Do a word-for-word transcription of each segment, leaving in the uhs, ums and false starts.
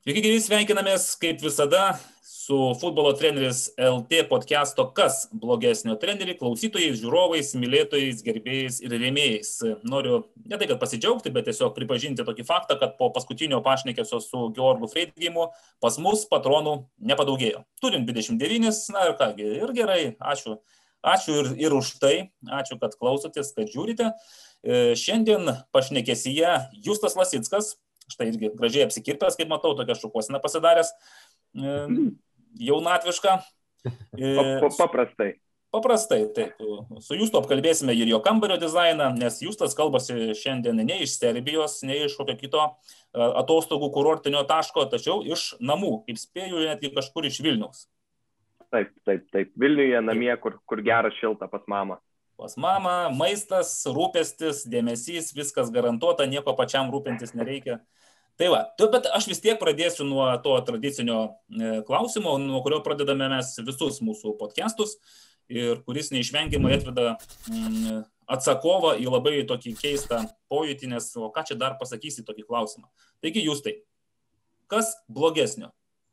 Sveiki, gyvi, sveikinamės kaip visada su Futbolo treneris L T podcast'o Kas blogesnio treneriai, klausytojais, žiūrovais, mylėtojais, gerbėjais ir rėmėjais. Noriu ne tai, kad pasidžiaugti, bet tiesiog pripažinti tokį faktą, kad po paskutinio pašnekesio su Georgu Freidgeimu pas mus patronų nepadaugėjo. Turim dvidešimt devynis, na ir kągi, ir gerai, ačiū. Ačiū ir, ir už tai, ačiū, kad klausotės, kad žiūrite. Šiandien pašnekesyje Justas Lasickas. Štai irgi gražiai apsikirpęs, kaip matau, tokia šukuosena pasidaręs, jaunatviška. Paprastai. Paprastai, taip. Su Justu apkalbėsime ir jo kambario dizainą, nes Justas kalbasi šiandien ne iš Serbijos, ne iš kokio kito atostogų kurortinio taško, tačiau iš namų, kaip spėju, netgi kažkur iš Vilniaus. Taip, taip, taip. Vilniuje namie, kur, kur gera šilta pas mamą. Pas mamą, maistas, rūpestis, dėmesys, viskas garantuota, nieko pačiam rūpintis nereikia. Tai va, bet aš vis tiek pradėsiu nuo to tradicinio klausimo, nuo kurio pradedame mes visus mūsų podcastus ir kuris neišvengiamai atveda atsakovą į labai tokį keistą pojūtį, nes o ką čia dar pasakysi tokį klausimą. Taigi, Justai, kas blogesnio?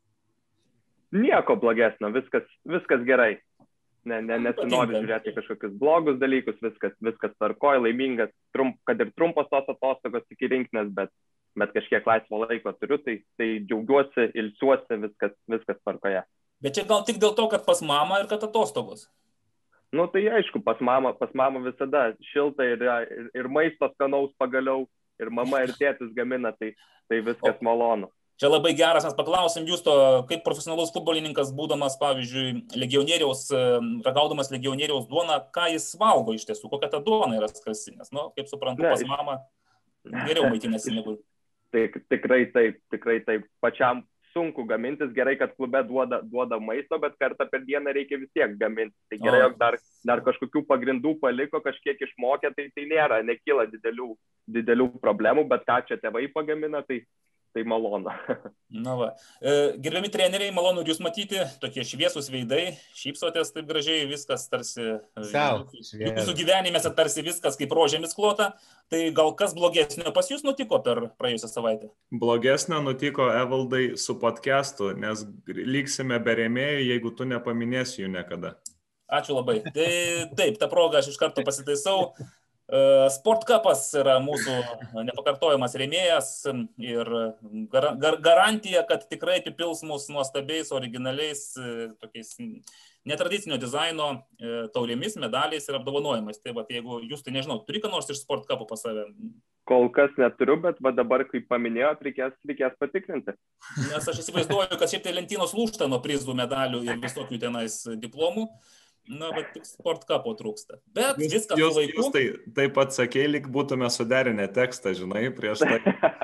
Nieko blogesnio, viskas, viskas gerai. Ne, ne, nesinori žiūrėti kažkokius blogus dalykus, viskas, viskas tvarkoja, laimingas, trump, kad ir trumpos tos atostogos iki rinktinės, bet, bet kažkiek laisvo laiko turiu, tai, tai džiaugiuosi, ilsiuosi, viskas, viskas tvarkoje. Bet čia gal tik dėl to, kad pas mamą ir kad atostogos? Nu tai aišku, pas mamą, pas mamą visada šilta ir, ir, ir maisto skanaus pagaliau, ir mama ir tėtis gamina, tai, tai viskas o. malonu. Čia labai geras, mes paklausim Justo, kaip profesionalus futbolininkas, būdamas, pavyzdžiui, legionieriaus, ragaudamas legionieriaus duoną, ką jis valgo iš tiesų, kokia ta duona yra skarsinės. Nu, kaip suprantu, ne, pas mamą geriau maitinasi negu. Tik, tikrai taip, tikrai taip. Pačiam sunku gamintis, gerai, kad klube duoda, duoda maisto, bet kartą per dieną reikia vis tiek gaminti. Tai gerai, jog dar, dar kažkokių pagrindų paliko, kažkiek išmokė, tai tai nėra, nekyla didelių, didelių problemų, bet ką čia tėvai pagamina, tai tai malonu. Na va. Gerbiami treneriai, malonu jūs matyti, tokie šviesūs veidai, šypsotės taip gražiai, viskas tarsi, jūsų gyvenimėse tarsi viskas kaip rožėmis klota, tai gal kas blogesnio pas jūs nutiko per praėjusią savaitę? Blogesnio nutiko, Evaldai, su podcastu, nes liksime be rėmėjų, jeigu tu nepaminėsi jų niekada. Ačiū labai. Tai, taip, tą progą aš iš karto pasitaisau. Sport Cupas yra mūsų nepakartojamas rėmėjas ir gar, gar, garantija, kad tikrai apipils mus nuostabiais, originaliais, tokiais netradicinio dizaino taurėmis, medaliais ir apdovanojimais. Tai va, jeigu jūs tai nežinau, turi ką nors iš Sport Cupų pas save? Kol kas neturiu, bet va dabar, kaip paminėjot, reikės, reikės patikrinti. Nes aš įsivaizduoju, kad šiaip tai lentynos lūžta nuo prizų, medalių ir visokių tenais diplomų. Na, bet tik Sport Cupo trūksta. Bet jūs, viskas jūs, laiku. Jūs tai, taip pat sakė, lyg būtume suderinę tekstą, žinai, prieš tai.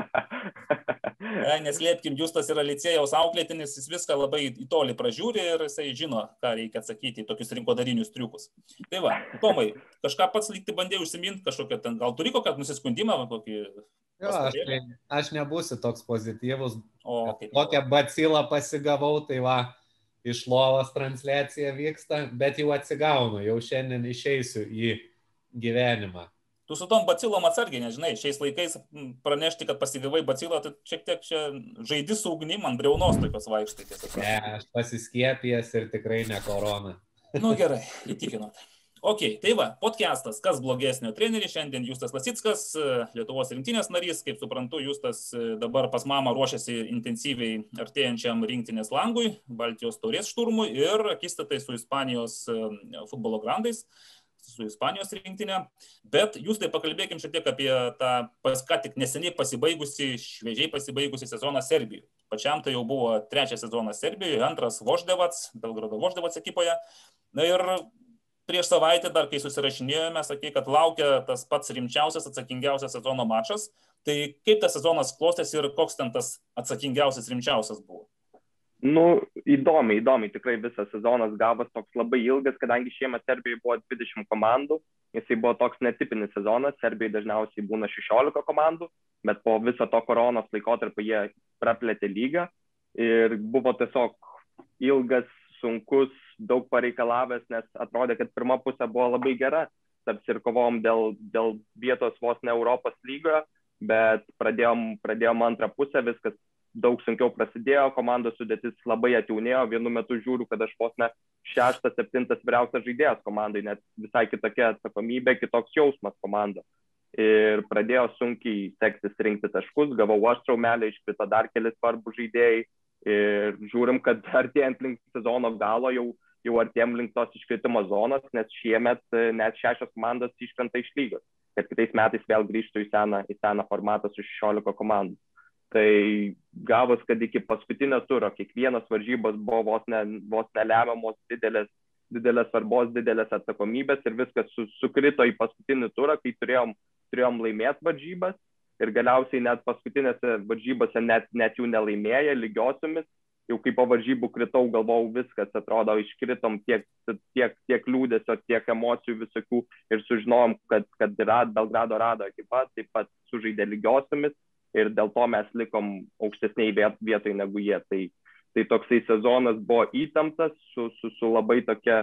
Ne, neslėpkim, Justas yra licėjaus auklėtinis, jis viską labai į tolį pražiūri ir jisai žino, ką reikia atsakyti į tokius rinkodarinius triukus. Tai va, Tomai, kažką pats lygti bandėjai užsiminti, kažkokią ten, gal turi kokią nusiskundimą? Kokį jo, aš, tai, aš nebūsiu toks pozityvus. O, kaip kokią bacilą pasigavau, tai va, iš lovos transliacija vyksta, bet jau atsigaunu, jau šiandien išeisiu į gyvenimą. Tu su tom bacilom atsargiai, nežinai, šiais laikais pranešti, kad pasigavai bacilą, tai šiek tiek čia žaidi su ugnim, ant briaunos tokios vaikštai. Ne, aš pasiskiepijęs ir tikrai ne korona. Nu gerai, įtikinot. Ok, tai va, podcastas, kas blogesnio treneris, šiandien Justas Lasickas, Lietuvos rinktinės narys, kaip suprantu, Justas dabar pas mamą ruošiasi intensyviai artėjančiam rinktinės langui, Baltijos taurės šturmui ir akistatai su Ispanijos futbolo grandais, su Ispanijos rinktinė. Bet jūs tai pakalbėkim šiek tiek apie tą pas ką tik neseniai pasibaigusi, šviežiai pasibaigusi sezoną Serbijoje. Pačiam tai jau buvo trečias sezonas Serbijoje, antras Voždevats, Belgrado Voždevats ekipoje. Na ir prieš savaitę dar, kai susirašinėjome, sakė, kad laukia tas pats rimčiausias, atsakingiausias sezono mačas. Tai kaip tas sezonas klostėsi ir koks ten tas atsakingiausias, rimčiausias buvo? Nu, įdomiai, įdomiai. Tikrai visas sezonas gavas toks labai ilgas, kadangi šiemet Serbijoje buvo dvidešimt komandų. Jisai buvo toks netipinis sezonas. Serbijoje dažniausiai būna šešiolika komandų, bet po viso to koronos laikotarpio jie praplėtė lygą. Ir buvo tiesiog ilgas, sunkus, daug pareikalavęs, nes atrodė, kad pirma pusė buvo labai gera, tarsi ir kovom dėl, dėl vietos vos ne Europos lygoje, bet pradėjom, pradėjom antrą pusę, viskas daug sunkiau prasidėjo, komandos sudėtis labai atjaunėjo, vienu metu žiūriu, kad aš vos ne šeštas, septintas vyriausias žaidėjas komandai, net visai kitokia atsakomybė, kitoks jausmas komanda. Ir pradėjo sunkiai sektis rinkti taškus, gavau aš traumelę, iškrito dar keli svarbus žaidėjai ir žiūrim, kad artėjant link sezono galo jau, jau artėjom link tos iškritimo zonos, nes šiemet net šešios komandos iškrenta iš lygos, kad kitais metais vėl grįžtų į seną, į seną formatą su šešiolika komandų. Tai gavos, kad iki paskutinio turo kiekvienos varžybos buvo vos, ne, vos nelemiamos didelės, didelės svarbos, didelės atsakomybės ir viskas su, sukrito į paskutinį turą, kai turėjom, turėjom laimėti varžybas ir galiausiai net paskutinėse varžybose net, net jų nelaimėję lygiosiomis. Jau kai po varžybų kritau, galvau, viskas atrodo, iškritom tiek, tiek, tiek liūdesio, tiek emocijų visokių ir sužinojom, kad, kad Rad, Belgrado Rado ekipa taip pat sužaidė lygiosiomis ir dėl to mes likom aukštesniai vietoj negu jie. Tai, tai toksai sezonas buvo įtemptas su, su, su labai tokia,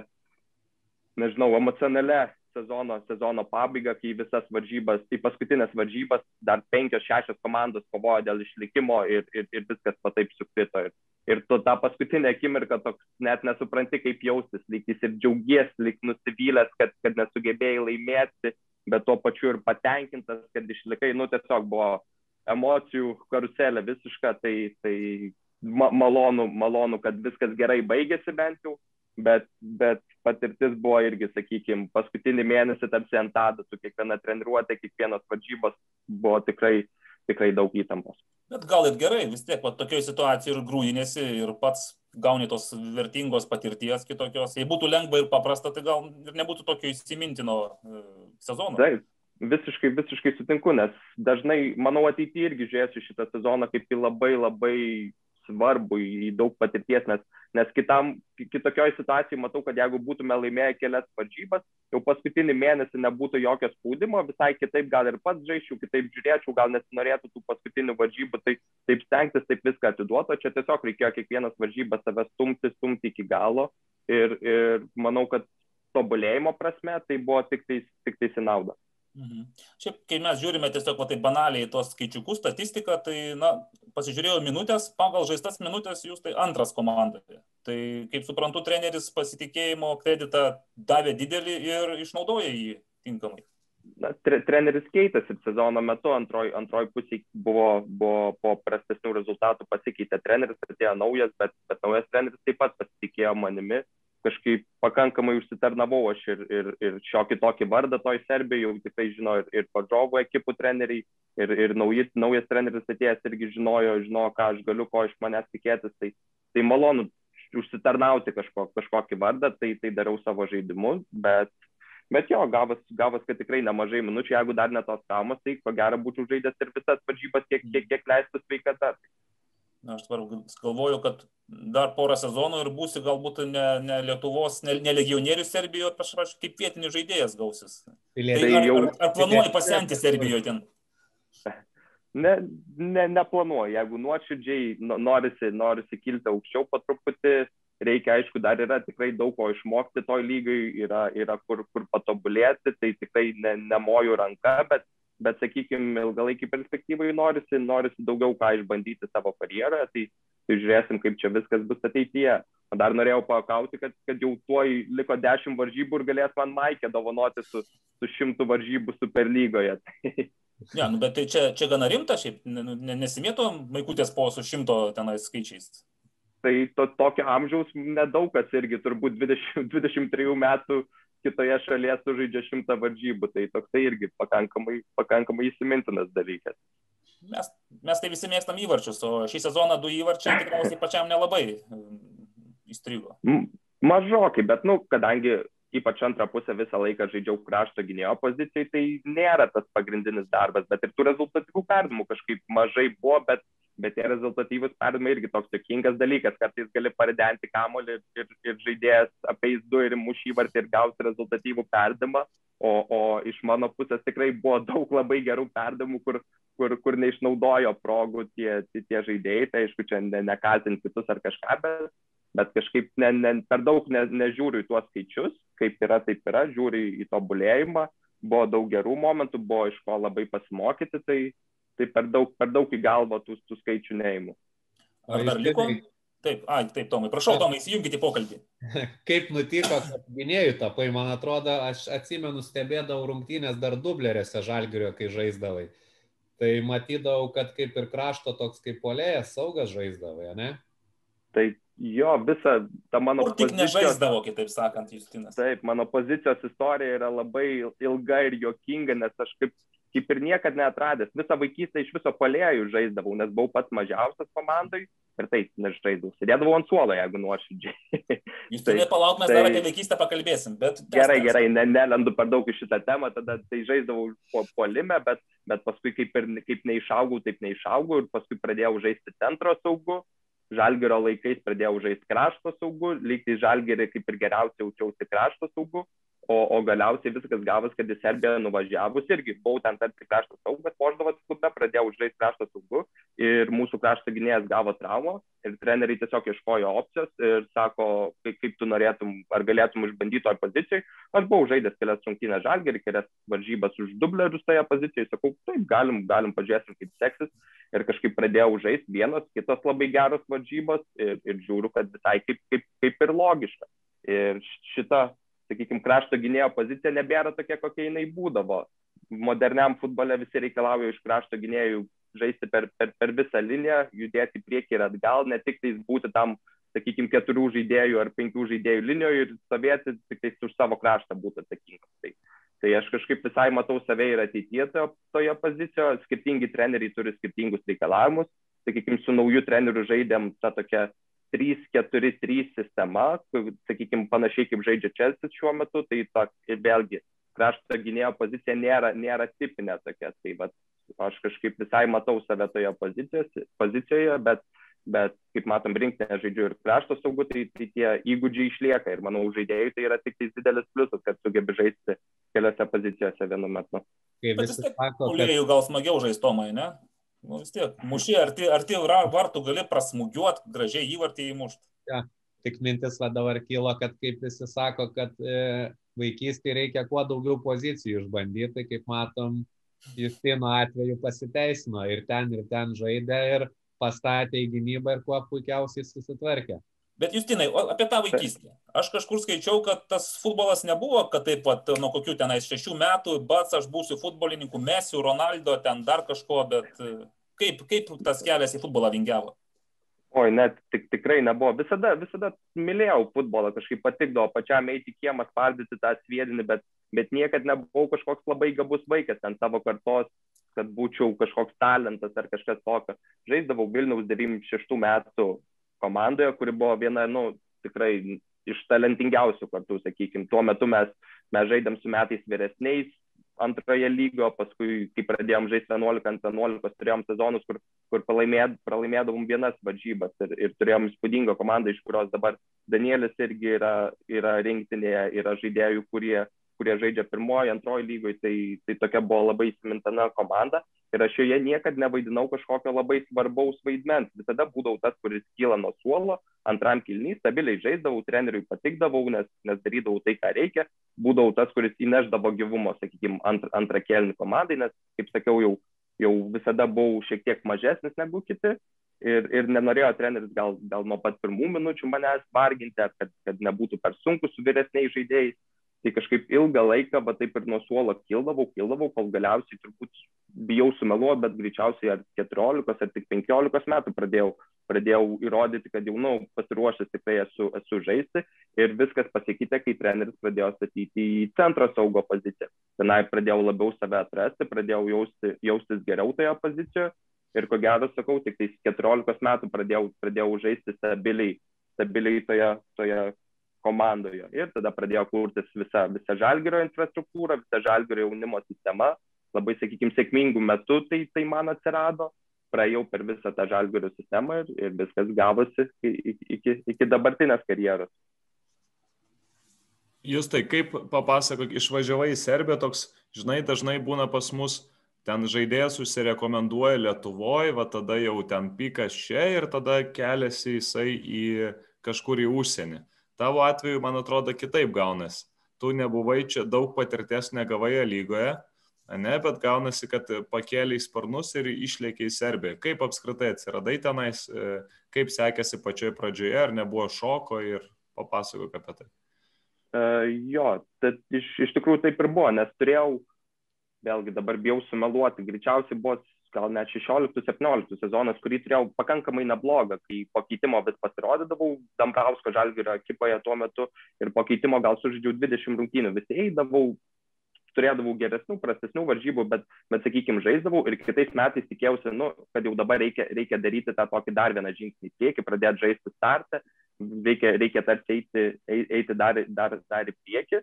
nežinau, emocionalia sezono, sezono pabaiga, kai visas varžybas, tai paskutinės varžybas, dar penkios, šešios komandos kovojo dėl išlikimo ir, ir, ir viskas pataip sukrito. Ir, ir tu tą paskutinę akimirką toks net nesupranti, kaip jaustis, lyg jis ir džiaugies, lyg nusivylęs, kad, kad nesugebėjai laimėti, bet tuo pačiu ir patenkintas, kad išlikai, nu tiesiog buvo emocijų karuselė visiška, tai, tai ma malonu, malonu, kad viskas gerai baigėsi bent jau. Bet, bet patirtis buvo irgi, sakykime, paskutinį mėnesį tarsi ant adatų, kiekviena treniruotė, kiekvienos varžybos buvo tikrai, tikrai daug įtampos. Bet gal ir gerai, vis tiek, va, tokioje situacijoje ir grūdinėsi ir pats gauni tos vertingos patirties kitokios. Jei būtų lengva ir paprasta, tai gal ir nebūtų tokio įsimintino e, sezono. Taip, visiškai, visiškai sutinku, nes dažnai, manau, ateityje irgi žiūrėsiu šitą sezoną kaip į labai, labai svarbu, į daug patirties, nes, nes kitam, kitokioj situacijai matau, kad jeigu būtume laimėję kelias varžybas, jau paskutinį mėnesį nebūtų jokio spaudimo, visai kitaip gal ir pats žaisčiau, kitaip žiūrėčiau, gal nesinorėtų tų paskutinių varžybų, tai taip stengtis, taip viską atiduoto, čia tiesiog reikėjo kiekvienas varžybas save stumti, stumti iki galo ir, ir manau, kad tobulėjimo prasme tai buvo tik tais, tik tais į naudą. Mhm. Šiaip, kai mes žiūrime tiesiog va, tai banaliai tos skaičiukus, statistiką, tai, na, pasižiūrėjau minutės, pagal žaistas minutės jūs tai antras komandoje. Tai, kaip suprantu, treneris pasitikėjimo kreditą davė didelį ir išnaudoja jį tinkamai. Na, tre, treneris keitėsi sezono metu, antroj, antroj pusėje buvo, buvo po prastesnių rezultatų pasikeitė treneris, atėjo naujas, bet, bet naujas treneris taip pat pasitikėjo manimi. Kažkaip pakankamai užsitarnavau aš ir, ir, ir šiokį tokį vardą toj Serbijai, jau tikrai žino ir, ir Podžovų ekipų treneriai, ir, ir naujas, naujas treneris atėjęs irgi žinojo, žinojo, ką aš galiu, ko iš manęs tikėtis. Tai, tai malonu užsitarnauti kažko, kažkokį vardą, tai, tai darau savo žaidimus, bet, bet jo, gavas, gavas, kad tikrai nemažai minučių, jeigu dar ne tos traumos, tai ko gero būčiau žaidęs ir visas varžybas, kiek, kiek, kiek leistų sveikata. Na, aš galvoju, kad dar porą sezonų ir būsi galbūt ne, ne Lietuvos, ne, ne legionierių Serbijoje, aš kaip vietinis žaidėjas gausis. Tai ar, ar, ar planuoji pasenti Serbijoje ten? Ne, ne, neplanuoju. Jeigu nuoširdžiai norisi, norisi kilti aukščiau po truputį, reikia, aišku, dar yra tikrai daug ko išmokti toj lygai, yra, yra kur, kur patobulėti, tai tikrai ne, nemoju ranka, bet bet, sakykime, ilgalaikį perspektyvai norisi, norisi daugiau ką išbandyti savo karjeroje, tai, tai žiūrėsim, kaip čia viskas bus ateityje. O dar norėjau pakauti, kad, kad jau tuoj liko dešimt varžybų ir galės man Maikę dovanoti su, su šimtu varžybų Superlygoje. Ja, nu, bet tai čia, čia gana rimta, šiaip nesimėto Maikutės po su šimto tenais skaičiais. Tai to, tokio amžiaus nedaug kas irgi, turbūt dvidešimt, dvidešimt trijų metų kitoje šalyje sužaidžia šimtą varžybų, tai toksai irgi pakankamai, pakankamai įsimintinas dalykas. Mes, mes tai visi mėgstam įvarčius, o šį sezoną du įvarčiai tikriausiai pačiam nelabai įstrigo. Mažokai, bet, nu, kadangi ypač antrą pusę visą laiką žaidžiau krašto gynėjo pozicijai, tai nėra tas pagrindinis darbas, bet ir tų rezultatyvų perdavimų kažkaip mažai buvo, bet Bet tie rezultatyvus perdavimai irgi toks juokingas dalykas, kartais gali paridenti kamuolį ir, ir žaidėjas apeis du ir muš įvartį ir gauti rezultatyvų perdavimą, o, o iš mano pusės tikrai buvo daug labai gerų perdavimų, kur, kur, kur neišnaudojo progų tie, tie, tie žaidėjai, tai aišku, čia ne, nekaltint kitus ar kažką, bet, bet kažkaip ne, ne, per daug ne, nežiūriu į tuos skaičius, kaip yra, taip yra, žiūriu į tobulėjimą, buvo daug gerų momentų, buvo iš ko labai pasimokyti, tai Tai per daug, per daug į galvą tų, tų skaičių neįmų. Ar dar liko? Taip, ai, taip, Tomai. Prašau, Tomai, įsijungite į pokalbį. Kaip nutiko, kad gynėjų tapai, man atrodo, aš atsimenu, stebėdavau rungtynės dar dublerėse Žalgirio, kai žaisdavai. Tai matydavau, kad kaip ir krašto toks kaip puolėjas, saugas žaisdavai, ne? Tai jo, visa ta mano Kur tik pozicijos... nežaisdavo, kitaip sakant, Justinas. Taip, mano pozicijos istorija yra labai ilga ir juokinga, nes aš kaip, kaip ir niekad neatradęs. Visą vaikystę iš viso puolėjų žaisdavau, nes buvau pats mažiausias komandai ir taip nežaisdavau. Sėdėdavau ant suolo, jeigu nuoširdžiai. Justinai, palauk, mes tai, dar apie vaikystę pakalbėsim. Bet gerai, gerai, ne, nelendu per daug iš šitą temą, tada tai žaisdavau po puolime, bet, bet paskui kaip, ir, kaip neišaugau, taip neišaugau ir paskui pradėjau žaisti centro saugu. Žalgirio laikais pradėjau žaisti krašto saugu, lygtai Žalgirį kaip ir geriausiai jaučiausi krašto saugu, o, o galiausiai viskas gavos, kad į Serbiją nuvažiavus irgi buvau ten tarsi krašto saugas, Poždovas klube, pradėjau žaisti krašto saugu ir mūsų krašto gynėjas gavo traumą ir treneriai tiesiog ieškojo opcijos ir sako, kaip, kaip tu norėtum, ar galėtum išbandyti toj pozicijai. Aš buvau žaidęs kelias rungtynes Žalgirį, kelias varžybas už dublerius toje pozicijoje, sakau, taip, galim, galim pažiūrėsim, kaip seksis. Ir kažkaip pradėjau žaisti vienos, kitos labai geros varžybos ir, ir žiūriu, kad visai kaip, kaip, kaip ir logiška. Ir šita, sakykime, krašto gynėjo pozicija nebėra tokia, kokia jinai būdavo. Moderniam futbole visi reikalauja iš krašto gynėjų žaisti per, per, per visą liniją, judėti priekį ir atgal, ne tik tais būti tam, sakykime, keturių žaidėjų ar penkių žaidėjų linijoje ir stovėti tik tais už savo kraštą būti atsakingas. Tai, tai aš kažkaip visai matau save ir ateityje toje pozicijoje, skirtingi treneriai turi skirtingus reikalavimus, sakykime, su nauju treneriu žaidėm tą tokią trys keturi trys sistema, sakykime, panašiai kaip žaidžia Chelsea šiuo metu, tai ta, vėlgi krašto gynėjo pozicija nėra, nėra tipinė tokia, tai vat, aš kažkaip visai matau save toje pozicijoje, bet, bet kaip matom, rinktinė žaidžiu ir krašto saugu, tai, tai tie įgūdžiai išlieka ir manau, žaidėjai tai yra tik didelis pliusas, kad sugebi žaisti keliose pozicijose vienu metu. Bet vis tiek puolėjų gal smagiau žaistomai, ne? Nu vis tiek, mušė, arti, arti vartų gali prasmugiuoti, gražiai įvartį įmušti. Ja, tik mintis va dabar kilo, kad kaip visi sako, kad e, vaikystėje reikia kuo daugiau pozicijų išbandyti, kaip matom, Justino atveju pasiteisino ir ten, ir ten žaidė ir pastatė į gynybą ir kuo puikiausiai susitvarkė. Bet Justinai, apie tą vaikystę. Aš kažkur skaičiau, kad tas futbolas nebuvo, kad taip pat nuo kokių tenais šešių metų, bats aš būsiu futbolininku, Mesiu, Ronaldo, ten dar kažko, bet kaip, kaip tas kelias į futbolą vingiavo? Oi, net tik, tikrai nebuvo. Visada, visada mylėjau futbolą, kažkaip patikdavo pačiam eiti į kiemą, spardyti tą sviedinį, bet, bet niekad nebuvau kažkoks labai gabus vaikas ten savo kartos, kad būčiau kažkoks talentas ar kažkas tokio. Žaisdavau Vilniaus devyniasdešimt šeštų metų komandoje, kuri buvo viena, nu, tikrai iš talentingiausių kartų, sakykime. Tuo metu mes, mes žaidėm su metais vyresniais antroje lygio, paskui, kai pradėjom žaisti vienuolika ant vienuolikos, turėjom sezonus, kur, kur pralaimėd, pralaimėdavom vienas varžybas ir, ir turėjom įspūdingą komandą, iš kurios dabar Danielis irgi yra, yra rinktinėje, yra žaidėjų, kurie, kurie žaidžia pirmoji, antroji lygoje, tai, tai tokia buvo labai įsimintana komanda. Ir aš joje niekad nevaidinau kažkokio labai svarbaus vaidmens. Visada būdavau tas, kuris kyla nuo suolo, antram kėliny, stabiliai žaisdavau, treneriui patikdavau, nes, nes darydavau tai, ką reikia. Būdavau tas, kuris įneždavo gyvumo, sakykime, ant, antrą kėlinį komandai, nes, kaip sakiau, jau, jau visada buvau šiek tiek mažesnis negu kiti. Ir, ir nenorėjo treneris gal, gal nuo pat pirmų minučių manęs varginti, kad, kad nebūtų per sunku su vyresniais žaidėjais. Tai kažkaip ilgą laiką, bet taip ir nuo suolo kildavau, kildavau, kol galiausiai turbūt bijau sumeluoti, bet greičiausiai ar keturiolikos, ar tik penkiolikos metų pradėjau, pradėjau įrodyti, kad jau, nu, pasiruošęs tikrai esu, esu žaisti ir viskas pasikeitė, kai treneris pradėjo statyti į centro saugo poziciją. Tenai pradėjau labiau save atrasti, pradėjau jausti, jaustis geriau toje pozicijoje ir ko gero sakau, tik tais keturiolikos metų pradėjau, pradėjau žaisti stabiliai, stabiliai toje, toje komandoje. Ir tada pradėjo kurtis visa, visa Žalgirio infrastruktūra, visa Žalgirio jaunimo sistema. Labai, sakykime, sėkmingų metų tai, tai man atsirado. Praėjau per visą tą Žalgirio sistemą ir, ir viskas gavosi iki, iki, iki dabartinės karjeros. Justai, kaip papasakok, išvažiavai į Serbiją, toks, žinai, dažnai būna pas mus, ten žaidėjas užsirekomenduoja Lietuvoje, va tada jau ten pikas čia ir tada keliasi jisai į kažkur į užsienį. Tavo atveju, man atrodo, kitaip gaunas. Tu nebuvai čia, daug patirties negavai lygoje, ne, bet gaunasi, kad pakėlė į sparnus ir išlėkė į Serbiją. Kaip apskritai atsiradai tenais, kaip sekėsi pačioje pradžioje, ar nebuvo šoko ir papasakok apie tai. Uh, jo, tad iš, iš tikrųjų taip ir buvo, nes turėjau, vėlgi dabar bijau sumeluoti, greičiausiai buvo gal net šešioliktas septynioliktas sezonas, kurį turėjau pakankamai neblogą, kai po keitimo vis pasirodydavau Dambrausko Žalgirio ekipoje tuo metu ir po keitimo gal sužaidžiau dvidešimt rungtynių, vis eidavau, turėdavau geresnių, prastesnių varžybų, bet, bet sakykime, žaisdavau ir kitais metais tikėjausi, nu, kad jau dabar reikia, reikia daryti tą tokį dar vieną žingsnį į priekį, pradėti žaisti startą, reikia, reikia tarsi eiti, eiti dar, dar, dar į priekį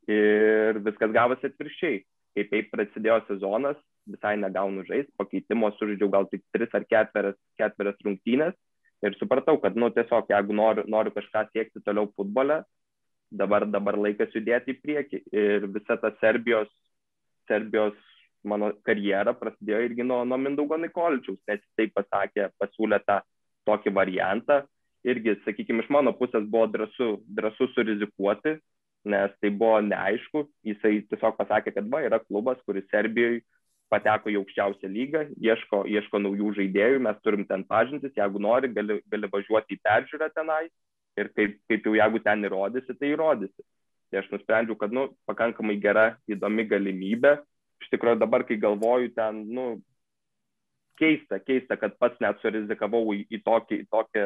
ir viskas gavosi atvirkščiai. Kaip taip prasidėjo sezonas, visai negaunu žaisti, pakeitimo sužaidžiau gal tik tris ar ketverias, ketverias rungtynės ir supratau, kad, nu, tiesiog, jeigu noriu, noriu kažką siekti toliau futbole, dabar, dabar laikas judėti į priekį. Ir visa ta Serbijos, Serbijos mano karjera prasidėjo irgi nuo, nuo Mindaugo Nikoličiaus, nes jis taip pasakė, pasiūlė tą tokį variantą. Irgi, sakykime, iš mano pusės buvo drąsu, drąsu surizikuoti, nes tai buvo neaišku. Jisai tiesiog pasakė, kad va, yra klubas, kuris Serbijoje pateko į aukščiausią lygą, ieško, ieško naujų žaidėjų, mes turim ten pažintis, jeigu nori, gali, gali važiuoti į peržiūrą tenai ir kaip, kaip jau jeigu ten įrodysi, tai įrodysi. Tai aš nusprendžiau, kad, nu, pakankamai gera, įdomi galimybė. Iš tikrųjų dabar, kai galvoju, ten, nu, keista, keista, kad pats net surizikavau į, į tokį, į tokį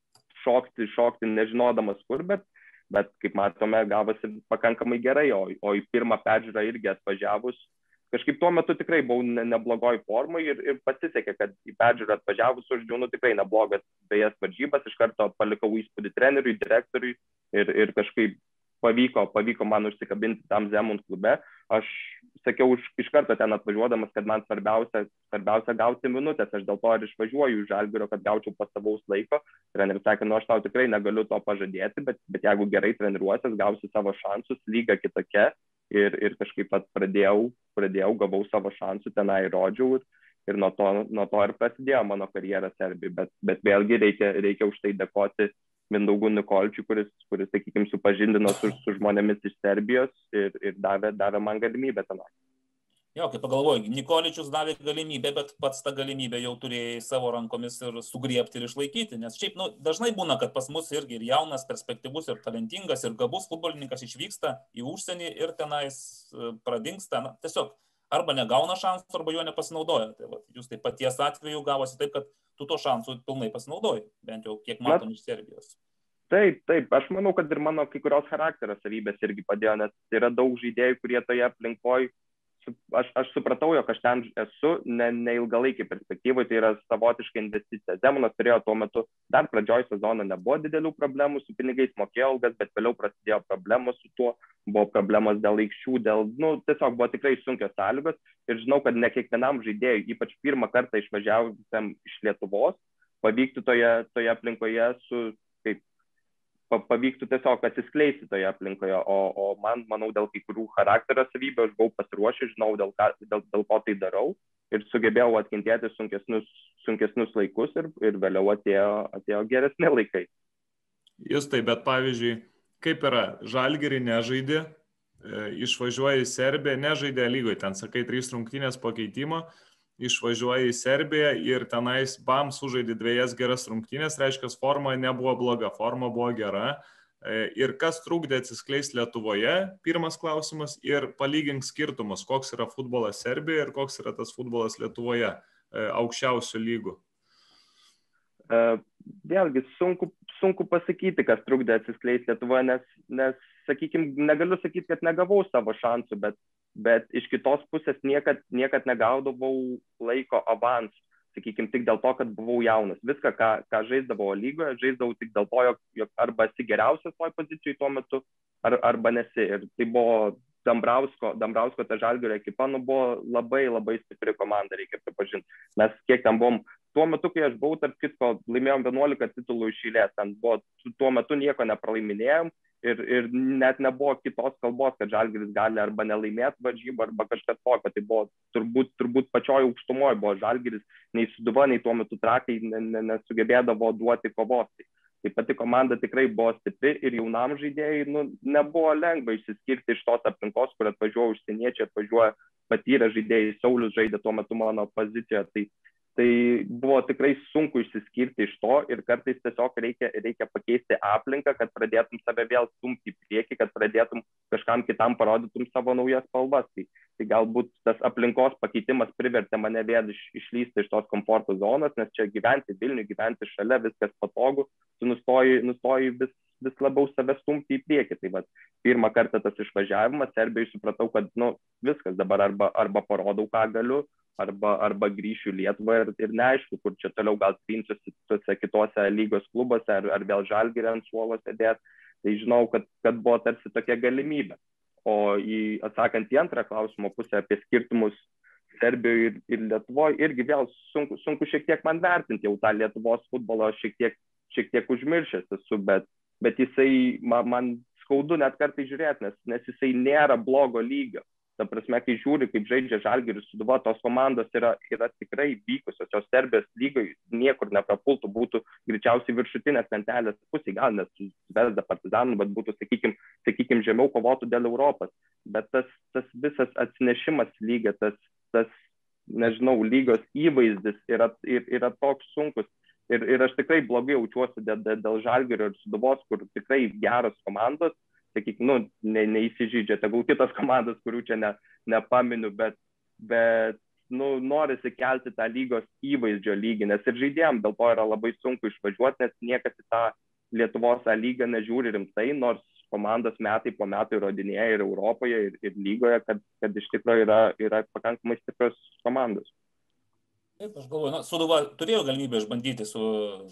šokti, šokti, nežinodamas kur, bet bet kaip matome, gavosi pakankamai gerai, o, o į pirmą peržiūrą irgi atvažiavus, kažkaip tuo metu tikrai buvau ne, neblogoj formai ir, ir pasisekė, kad į peržiūrą atvažiavus uždžiau, nu, tikrai neblogas bejas varžybas, iš karto palikau įspūdį treneriui, direktoriui ir, ir kažkaip pavyko, pavyko man užsikabinti tam Zemund klube. Aš sakiau iš, iš karto ten atvažiuodamas, kad man svarbiausia, svarbiausia gauti minutės, aš dėl to ir išvažiuoju iš Žalgirio, kad gaučiau pastovaus laiko. Treneris sakė, nu aš tau tikrai negaliu to pažadėti, bet, bet jeigu gerai treniruosies, gausi savo šansus, lyga kitokia ir, ir kažkaip pat pradėjau, pradėjau, gavau savo šansų, tenai rodžiau ir, ir nuo, to, nuo to ir prasidėjo mano karjera Serbijai, bet, bet vėlgi reikia, reikia už tai dėkoti Mindaugui Nikoličiui, kuris, kuris, sakykime, supažindino su, su žmonėmis iš Serbijos ir, ir davė, davė man galimybę tenai. Jo, kaip pagalvoju, Nikoličius davė galimybę, bet pats tą galimybę jau turėjai savo rankomis ir sugriebti ir išlaikyti, nes šiaip, nu, dažnai būna, kad pas mus irgi ir jaunas, perspektyvus, ir talentingas, ir gabus futbolininkas išvyksta į užsienį ir tenais pradingsta, na, tiesiog arba negauna šansų, arba juo nepasinaudoja. Tai va, jūs taip paties atveju gavosi taip, kad tu to šansų pilnai pasinaudoji, bent jau kiek matom iš Serbijos. Taip, taip, aš manau, kad ir mano kai kurios charakterio savybės irgi padėjo, nes yra daug žaidėjų, kurie toje aplinkoje, aš, aš supratau, jog aš ten esu ne, ne ilgalaikį perspektyvai, tai yra savotiška investicija. Zemunas turėjo tuo metu, dar pradžioj sezono nebuvo didelių problemų, su pinigais mokėjo algas, bet vėliau prasidėjo problemos su tuo, buvo problemos dėl aikščių, dėl, nu, tiesiog buvo tikrai sunkios sąlygos ir žinau, kad ne kiekvienam žaidėjui, ypač pirmą kartą išvažiavusiam iš Lietuvos, pavyktų toje, toje aplinkoje su, kaip, pavyktų tiesiog atsiskleisti toje aplinkoje, o, o man, manau, dėl kai kurių charakterio savybių aš buvau pasiruošęs, žinau, dėl, ką, dėl, dėl ko tai darau ir sugebėjau atkentėti sunkesnius, sunkesnius laikus ir, ir vėliau atėjo, atėjo geresni laikai. Jūs tai, bet pavyzdžiui, kaip yra, Žalgirį nežaidė, išvažiuoja į Serbiją, nežaidė lygoje, ten sakai, trys rungtynės po keitimo, išvažiuoja į Serbiją ir tenais bam sužaidė dviejas geras rungtynės, reiškia, forma nebuvo bloga, forma buvo gera. Ir kas trukdė atsiskleisti Lietuvoje, pirmas klausimas, ir palygink skirtumus, koks yra futbolas Serbijoje ir koks yra tas futbolas Lietuvoje aukščiausių lygų. Vėlgi, sunku, sunku pasakyti, kas trukdė atsiskleisti Lietuvoje, nes, nes sakykime, negaliu sakyti, kad negavau savo šansų, bet bet iš kitos pusės niekad, niekad negaudavau laiko avansų, sakykime, tik dėl to, kad buvau jaunas. Viską, ką, ką žaisdavau lygoje, žaisdavau tik dėl to, jog, jog arba esi geriausias toj pozicijoje tuo metu, ar, arba nesi. Ir tai buvo Dambrausko, Dambrausko ta Žalgirio ekipa, nu, buvo labai, labai stipri komanda, reikia pripažinti. Mes kiek ten buvom, tuo metu, kai aš buvau, tarp kitko, laimėjom vienuolika titulų iš eilės, ten buvo, tuo metu nieko nepralaiminėjom. Ir, ir net nebuvo kitos kalbos, kad Žalgiris gali arba nelaimėti varžybą, arba kažkas tokio. Tai buvo turbūt, turbūt pačioj aukštumoje buvo Žalgiris, nei Sūduva, nei tuo metu Trakai nesugebėdavo duoti kovos. Tai, Tai pati komanda tikrai buvo stipri ir jaunam žaidėjai nu, nebuvo lengva išsiskirti iš tos aplinkos, kur atvažiuoja užsieniečiai, atvažiuoja patyrę žaidėjai. Saulius žaidė tuo metu mano pozicijoje. Tai, tai buvo tikrai sunku išsiskirti iš to ir kartais tiesiog reikia, reikia pakeisti aplinką, kad pradėtum save vėl stumti į priekį, kad pradėtum kažkam kitam parodytum savo naujas spalvas. Tai, tai galbūt tas aplinkos pakeitimas privertė mane vėl iš, išlysti iš tos komforto zonos, nes čia gyventi Vilniuje, gyventi šalia, viskas patogu, tu nustoji, nustoji vis, vis labiau save stumti į priekį. Tai va, pirmą kartą tas išvažiavimas, Serbijoje supratau, kad nu, viskas dabar arba, arba parodau, ką galiu, arba, arba grįšiu į Lietuvą ir, ir neaišku, kur čia toliau gal trinsiuosi tuose kitose lygos klubuose, ar, ar vėl Žalgiry ant suolo sėdėti. Tai žinau, kad, kad buvo tarsi tokia galimybė. O į, atsakant į antrą klausimo pusę apie skirtumus Serbijoje ir, ir Lietuvoje, irgi vėl sunku, sunku šiek tiek man vertinti, jau tą Lietuvos futbolą šiek tiek, šiek tiek užmiršęs esu, bet, bet jisai man, man skaudu net kartai žiūrėti, nes, nes jisai nėra blogo lygio. Ta prasme, kai žiūri, kaip žaidžia Žalgiris, Sūduva, tos komandos yra, yra tikrai vykusios, jos Serbijos lygoje niekur neprapultų, būtų greičiausiai viršutinės lentelės pusė, gal net su Zvezda, Partizanu, bet būtų, sakykime, sakykim, žemiau kovotų dėl Europos. Bet tas, tas visas atsinešimas lygio, tas, tas, nežinau, lygos įvaizdis yra, yra toks sunkus. Ir, ir aš tikrai blogai jaučiuosi dėl, dėl Žalgirio ir Sūduvos, kur tikrai geros komandos, sakykime, nu, ne, neįsižydžia, tegul kitos komandos, kurių čia ne, nepaminiu, bet, bet nu, norisi kelti tą lygos įvaizdžio lygį, nes ir žaidėjams dėl to yra labai sunku išvažiuoti, nes niekas į tą Lietuvos lygą nežiūri rimtai, nors komandos metai po metų įrodinėja ir Europoje, ir, ir lygoje, kad, kad iš tikrųjų yra, yra pakankamai stiprios komandos. Taip, aš galvoju, na, Sūduva turėjo galimybę išbandyti su,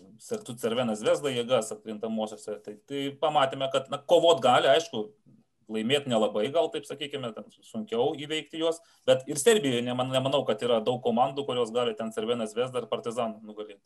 su Cervena Zvezda jėgas atkrintamosiose, tai, tai pamatėme, kad na, kovot gali, aišku, laimėti nelabai, gal taip sakykime, ten sunkiau įveikti juos, bet ir Serbijoje neman, nemanau, kad yra daug komandų, kurios gali ten Cervena Zvezda ir Partizaną nugalėti.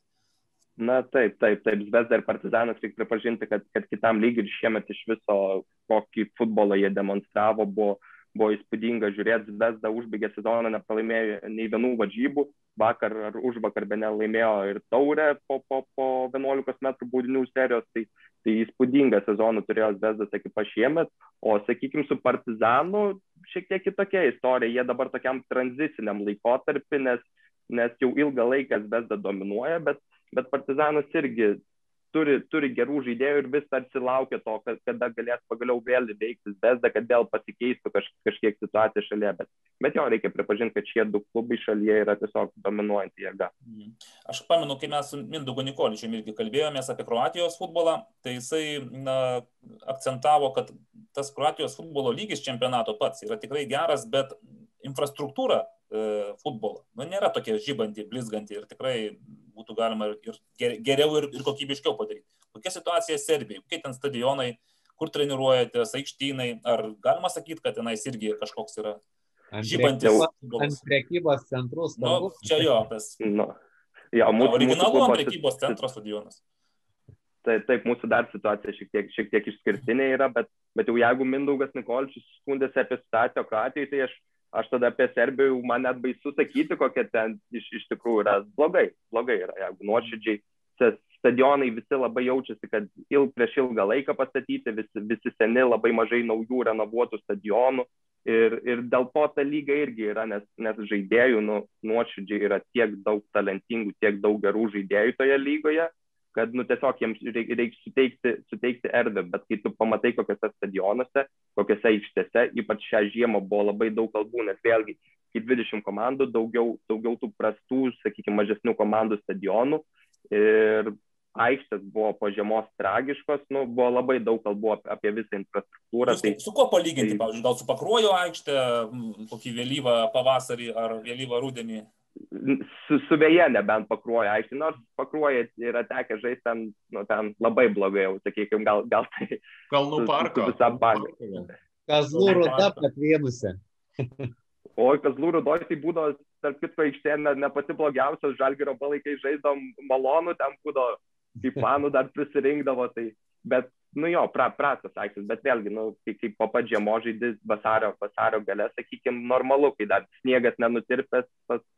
Na taip, taip, taip, Zvezda ir Partizanas, reikia pripažinti, kad, kad kitam lygiui ir šiemet iš viso, kokį futbolą jie demonstravo, buvo, buvo įspūdinga žiūrėti. Zvezda užbaigė sezoną, nepralaimėjo nei vienų varžybų, vakar ar užvakar bene laimėjo ir taurę po, po, po vienuolikos metrų baudinių serijos, tai, tai įspūdingą sezoną turėjo Zvezdas ekipa šiemet, o sakykime su Partizanu šiek tiek kitokia istorija, jie dabar tokiam tranziciniam laikotarpį, nes, nes jau ilgą laiką Zvezda dominuoja, bet, bet Partizanas irgi turi, turi gerų žaidėjų ir vis tarsi laukia to, kad, kada galės pagaliau vėl įveikti Zvezdą, kad vėl pasikeistų kaž, kažkiek situacija šalyje. Bet, bet jo, reikia pripažinti, kad šie du klubai šalyje yra tiesiog dominuojanti jėga. Aš pamenu, kai mes su Mindaugu Nikoličiumi irgi kalbėjomės apie Kroatijos futbolą, tai jisai na, akcentavo, kad tas Kroatijos futbolo lygis čempionato pats yra tikrai geras, bet infrastruktūra e, futbolo nu, nėra tokia žibanti, blizganti ir tikrai būtų galima ir geriau ir, ir kokybiškiau padaryti. Kokia situacija Serbijoje? Kokie ten stadionai, kur treniruojatės, aikštynai? Ar galima sakyti, kad tenais irgi kažkoks yra žibantis futbolas? Ant prekybos centrų stadionas. Nu, čia jo, tas no. ja, mūsų, originalu mūsų ant prekybos centro stadionas. Taip, taip, mūsų dar situacija šiek tiek, šiek tiek išskirtinė yra, bet, bet jau jeigu Mindaugas Nikoličius skundėsi apie situaciją Kroatijoje, tai aš Aš tada apie Serbiją man net baisu sakyti, kokia ten iš, iš tikrųjų yra blogai. Blogai yra, jeigu nuoširdžiai. Stadionai visi labai jaučiasi, kad il, prieš ilgą laiką pastatyti, visi, visi seni, labai mažai naujų renovuotų stadionų. Ir, ir dėl to ta lyga irgi yra, nes, nes žaidėjų nu, nuoširdžiai yra tiek daug talentingų, tiek daug gerų žaidėjų toje lygoje, kad nu, tiesiog jiems reikia reik suteikti, suteikti erdvę, bet kai tu pamatai kokiuose stadionuose, kokiuose aikštėse, ypač šią žiemą buvo labai daug kalbų, nes vėlgi, kai dvidešimt komandų, daugiau, daugiau tų prastų, sakykime, mažesnių komandų stadionų ir aikštės buvo po žiemos tragiškos, nu, buvo labai daug kalbų apie visą infrastruktūrą. Jūs, tai, su kuo palyginti, tai, pavyzdžiui, gal su Pakruojo aikšte, kokį vėlyvą pavasarį ar vėlyvą rudenį? Su, su Veja nebent Pakruojo aikštė, nors Pakruojo yra tekę žaisti ten, nu, ten labai blogai, jau, sakykime, gal, gal tai... Kalnų parko. Kazlų Rūda patvėnusi. O Kazlų Rūdoj tai būdavo, tarp kitko, aikštė ne, ne pati blogiausios, Žalgirio palaikai žaisdom malonų, ten būdavo, kaip fanų dar prisirinkdavo, tai, bet, nu jo, pra, prastas aikštis, bet vėlgi, nu, kaip, kaip po pat žiemo žaidis vasario, vasario gale, sakykime, normalu, kai dar sniegas nenutirpęs,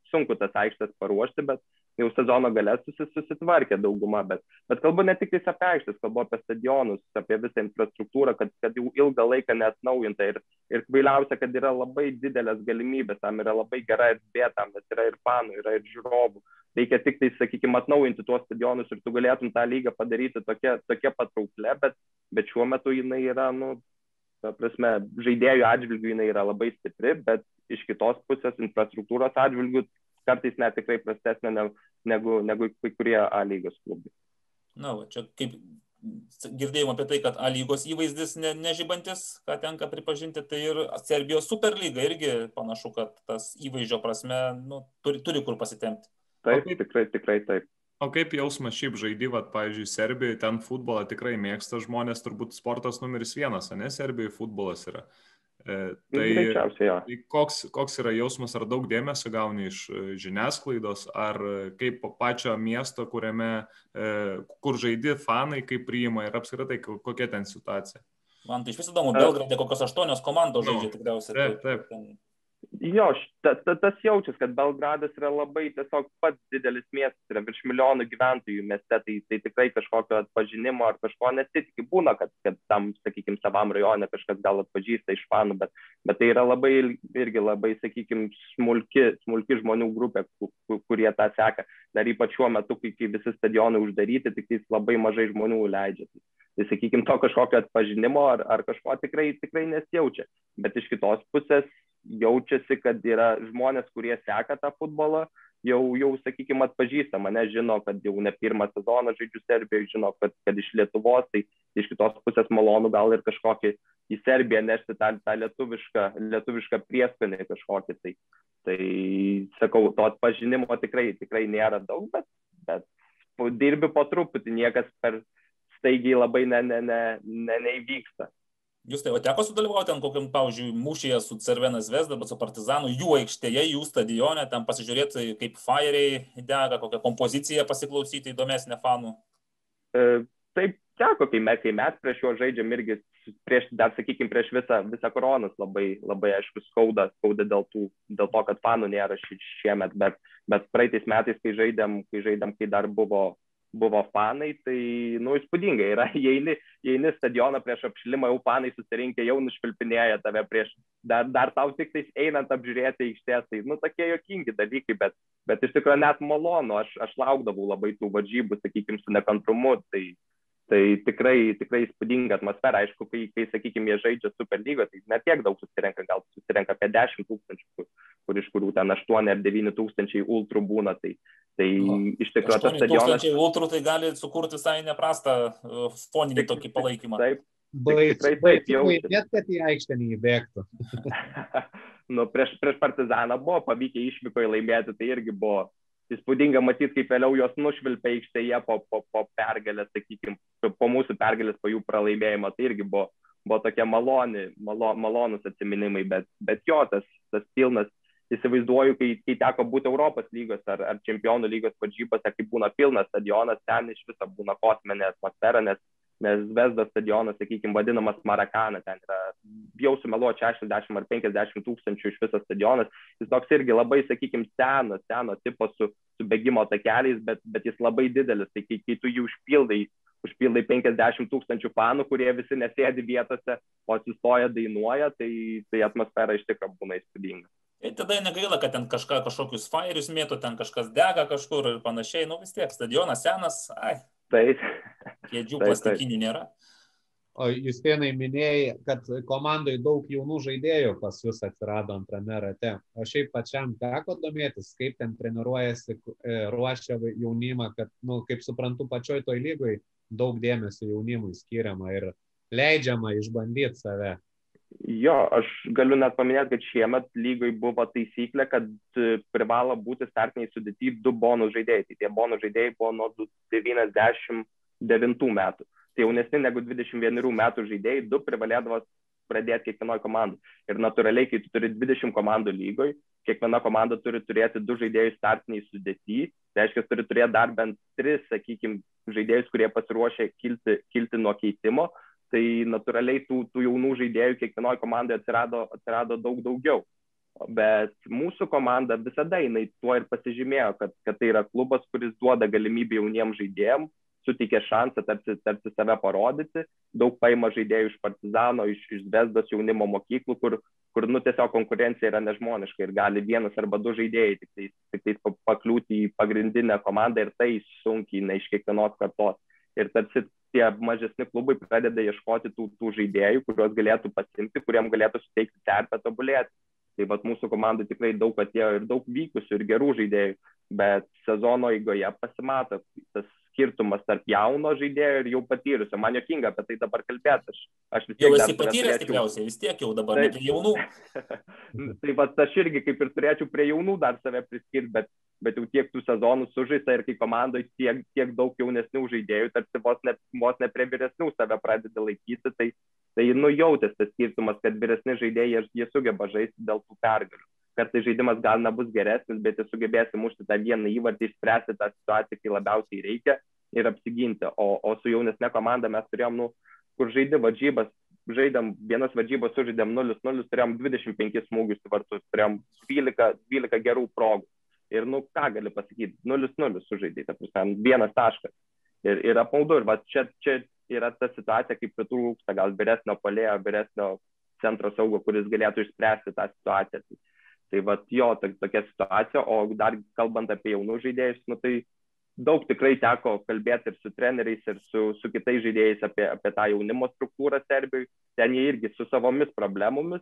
sunku tas aikštės paruošti, bet jau sezono gale susitvarkė dauguma, bet, bet kalbu ne tik apie aikštės, kalbu apie stadionus, apie visą infrastruktūrą, kad, kad jau ilgą laiką neatnaujinta ir, ir kvailiausia, kad yra labai didelės galimybės, tam yra labai gera erdvė, tam nes yra ir fanų, yra ir žiūrovų. Reikia tik tai, sakykime, atnaujinti tuos stadionus ir tu galėtum tą lygą padaryti tokia, tokia patrauklė, bet, bet šiuo metu jinai yra, nu, ta prasme, žaidėjų atžvilgių jinai yra labai stipri, bet iš kitos pusės infrastruktūros atžvilgių kartais net tikrai prastesnė negu, negu kai kurie A lygos klubai. Na, va, čia kaip girdėjom apie tai, kad A lygos įvaizdis ne, nežibantis, ką tenka pripažinti, tai ir Serbijos Superlyga irgi panašu, kad tas įvaizdžio prasme, nu, turi, turi kur pasitempti. Taip, tikrai, tikrai taip. O kaip jausmas šiaip žaidyvat, pavyzdžiui, Serbijoje, ten futbolą tikrai mėgsta žmonės, turbūt sportas numeris vienas, ne, Serbijoje futbolas yra. E, tai tai koks, koks yra jausmas, ar daug dėmesio gauni iš žiniasklaidos, ar kaip pačio miesto, kuriame, e, kur žaidi fanai, kaip priima ir apskritai, kokia ten situacija? Man tai iš vis įdomu, Belgrade kokios aštuonios komandos žaidžia tikriausiai. Taip, taip. Ten... Jo, ta, ta, tas jaučias, kad Belgradas yra labai tiesiog pats didelis miestas, yra virš milijonų gyventojų mieste, tai, tai tikrai kažkokio atpažinimo ar kažko nesitikė. Būna, kad, kad tam, sakykime, savam rajone kažkas gal atpažįsta iš fanų, bet, bet tai yra labai irgi labai, sakykime, smulki, smulki žmonių grupė, kurie tą seka. Dar ypač šiuo metu, kai, kai visi stadionai uždaryti, tik tai labai mažai žmonių leidžia. Tai, sakykime, to kažkokio atpažinimo ar, ar kažko tikrai, tikrai nesijaučia. Bet iš kitos pusės jaučiasi, kad yra žmonės, kurie seka tą futbolą, jau, jau sakykime, atpažįsta mane, žino, kad jau ne pirmą sezoną žaidžiu Serbijoje, žino, kad, kad iš Lietuvos, tai iš kitos pusės malonu gal ir kažkokį į Serbiją nešti tą, tą lietuvišką, lietuvišką prieskonį kažkokį. Tai, tai sakau, to atpažinimo tikrai, tikrai nėra daug, bet, bet dirbi po truputį, niekas per staigiai labai ne, ne, ne, ne, neįvyksta. Jūs tai, o teko sudalyvauti ten kokiam, pavyzdžiui, mūšyje su Cervena Zvezda, bet su Partizanu, jų aikštėje, jų stadione, ten pasižiūrėti, kaip fajeriai dega, kokią kompoziciją pasiklausyti įdomesnę fanų? E, taip, teko, kai mes, kai mes prieš juos žaidžiam irgi, prieš, dar sakykime, prieš visą, visą koronas labai, labai aišku skauda, skauda dėl, tų, dėl to, kad fanų nėra šiemet, bet, bet praeitais metais, kai žaidėm, kai žaidėm, kai dar buvo buvo fanai, tai, nu, įspūdingai yra, įeini, įeini stadioną prieš apšilimą, jau fanai susirinkę, jau nušvilpinėja tave prieš, dar, dar tau tik tais einant apžiūrėti aikštės, tai, nu, tokie jokingi dalykai, bet, bet iš tikrųjų net malonu, aš, aš laukdavau labai tų varžybų, sakykime, su nekantrumu, tai, tai tikrai, tikrai įspūdinga atmosfera, aišku, kai, kai sakykime, jie žaidžia Superlygoje, tai net tiek daug susirenka, gal susirenka apie dešimt tūkstančių, kur, kur iš kurių ten aštuoni ar devyni tūkstančiai ultrų būna, tai Tai no, iš tikrųjų tas stadionas... aštuoni tūkstančiai ultrų tai gali sukurti visai neprastą foninį tokį palaikymą. Taip, tikrai taip jaučiasi. Net kad į aikštę neįbėgtų. Nu, prieš, prieš Partizaną buvo pavykę išvykoje laimėti, tai irgi buvo įspūdinga matyti, kaip vėliau jos nušvilpė aikštėje po, po, po pergalės, sakykime, po mūsų pergalės, po jų pralaimėjimo, tai irgi buvo, buvo tokie maloni, malo, malonus atsiminimai, bet, bet jo, tas, tas pilnas, įsivaizduoju, kai, kai teko būti Europos lygos ar, ar čempionų lygos varžybose, kai būna pilnas stadionas, ten iš viso būna kosminė atmosfera, nes, nes Zvezdos stadionas, sakykime, vadinamas Marakana, ten yra, jau sumeluoti šešiasdešimt ar penkiasdešimt tūkstančių iš viso stadionas, jis toks irgi labai, sakykime, seno, seno tipo su, su bėgimo takeliais, bet, bet jis labai didelis, tai kai, kai tu jį užpildai, užpildai penkiasdešimt tūkstančių fanų, kurie visi nesėdi vietose, o atsistoja, dainuoja, tai, tai atmosfera iš tikrųjų būna įspūdinga. Ir tada negaila, kad ten kažką, kažkokius fajerius mėtų, ten kažkas dega kažkur ir panašiai, nu vis tiek, stadionas senas, ai, taip, kėdžių plastikinių nėra. O Justinai minėjai, kad komandai daug jaunų žaidėjų pas jūs atsirado antrame rate. O šiaip pačiam teko domėtis, kaip ten treniruojasi, ruošia jaunimą, kad, nu, kaip suprantu, pačioj toj lygoj daug dėmesio jaunimui skiriama ir leidžiama išbandyti save. Jo, aš galiu net paminėti, kad šiemet lygoj buvo taisyklė, kad privalo būti startiniai sudėti du bonus žaidėjai. Tai tie bonus žaidėjai buvo nuo devyniasdešimt devintų metų. Tai jaunesni negu dvidešimt vienerių metų žaidėjai, du privalėdavo pradėti kiekvienoje komandai. Ir natūraliai, kai tu turi dvidešimt komandų lygoj, kiekviena komanda turi turėti du žaidėjus startiniai sudėti. Tai reiškia, turi turėti dar bent tris, sakykime, žaidėjus, kurie pasiruošę kilti, kilti nuo keitimo. Tai natūraliai tų, tų jaunų žaidėjų kiekvienoje komandoje atsirado, atsirado daug daugiau. Bet mūsų komanda visada jinai tuo ir pasižymėjo, kad, kad tai yra klubas, kuris duoda galimybę jauniems žaidėjams, suteikia šansą tarsi, tarsi save parodyti, daug paima žaidėjų iš Partizano, iš, iš Zvezdos jaunimo mokyklų, kur, kur nu, tiesiog konkurencija yra nežmoniška ir gali vienas arba du žaidėjai tik tais, tik tais pakliūti į pagrindinę komandą ir tai sunkiai ne iš kiekvienos kartos. Ir tarsi tie mažesni klubai pradeda ieškoti tų, tų žaidėjų, kuriuos galėtų pasimti, kuriem galėtų suteikti terpę tobulėti. Tai vat mūsų komandai tikrai daug atėjo ir daug vykusių ir gerų žaidėjų, bet sezono eigoje pasimato tas skirtumas tarp jauno žaidėjo ir jau patyrusio. Man juokinga apie tai dabar kalbėti. Aš, aš vis tiek jau esi patyręs tikriausiai, vis tiek jau dabar tai, prie jaunų. Tai vat aš irgi kaip ir turėčiau prie jaunų dar save priskirti, bet, bet jau tiek tų sezonų sužaista ir kai komandoje tiek, tiek daug jaunesnių žaidėjų, tarsi vos ne, vos ne prie vyresnių save pradeda laikyti, tai Tai nujautęs tas skirtumas, kad vyresni žaidėjai jie sugeba žaisti dėl tų pergalių. Kartais žaidimas gal nebus geresnis, bet jie sugebės įmušti tą vieną įvartį, išspręsti tą situaciją, kai labiausiai reikia ir apsiginti. O, o su jaunesne komanda mes turėjom, nu, kur žaidė varžybas, žaidėm vienas varžybas, sužaidėm nulis nulis, turėjom dvidešimt penkis smūgius į vartus, turėjom dvylika, dvylika gerų progų. Ir nu ką gali pasakyti, nulis nulis sužaidė, ta prasme, vienas taškas. Ir, ir apmaudu, ir va čia, čia yra ta situacija, kaip pritrūksta gal vyresnio puolėjo, vyresnio centro saugo, kuris galėtų išspręsti tą situaciją. Tai, tai va jo, ta, tokia situacija, o dar kalbant apie jaunų žaidėjus, nu tai daug tikrai teko kalbėti ir su treneriais, ir su, su kitais žaidėjais apie, apie tą jaunimo struktūrą Serbijoje. Ten jie irgi su savomis problemomis,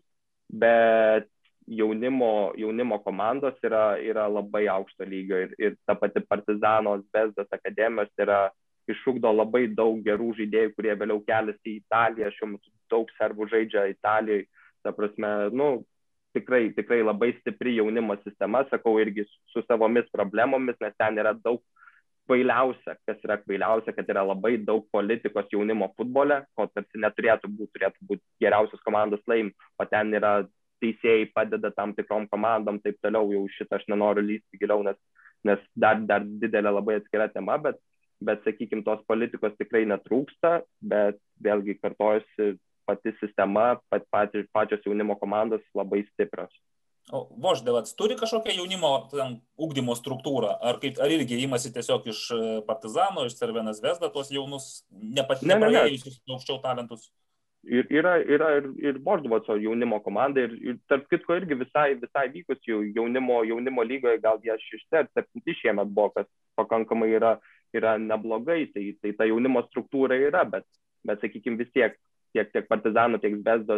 bet jaunimo, jaunimo komandos yra, yra labai aukšto lygio ir, ir ta pati Partizano, Zvezdos akademijos yra išugdo labai daug gerų žaidėjų, kurie vėliau keliasi į Italiją, šiuo metu daug serbų žaidžia Italijoje, ta prasme, nu, tikrai, tikrai labai stipri jaunimo sistema, sakau, irgi su savomis problemomis, nes ten yra daug kvailiausia, kas yra kvailiausia, kad yra labai daug politikos jaunimo futbole, ko tarsi neturėtų būti, turėtų būti geriausios komandos laim, o ten yra teisėjai padeda tam tikrom komandom, taip toliau, jau šitą aš nenoriu lysti giliau, nes, nes dar, dar didelė labai atskira tema, bet bet, sakykime, tos politikos tikrai netrūksta, bet vėlgi kartojasi pati sistema, pat, pat, pačios jaunimo komandos labai stiprios. O Voždevats turi kažkokią jaunimo ten, ugdymo struktūrą? Ar, kaip, ar irgi įmasi tiesiog iš Partizano, iš Cervena Zvezda, tuos jaunus nepraėjusius aukščiau talentus? Ir, yra yra ir, ir Voždevaco jaunimo komanda, ir, ir tarp kitko irgi visai, visai vykus jau jaunimo, jaunimo lygoje, gal jie šešti ar septinti šiemet buvo, kas pakankamai yra yra neblogai, tai, tai ta jaunimo struktūra yra, bet, bet sakykime, vis tiek, tiek, tiek Partizano, tiek Zvezdos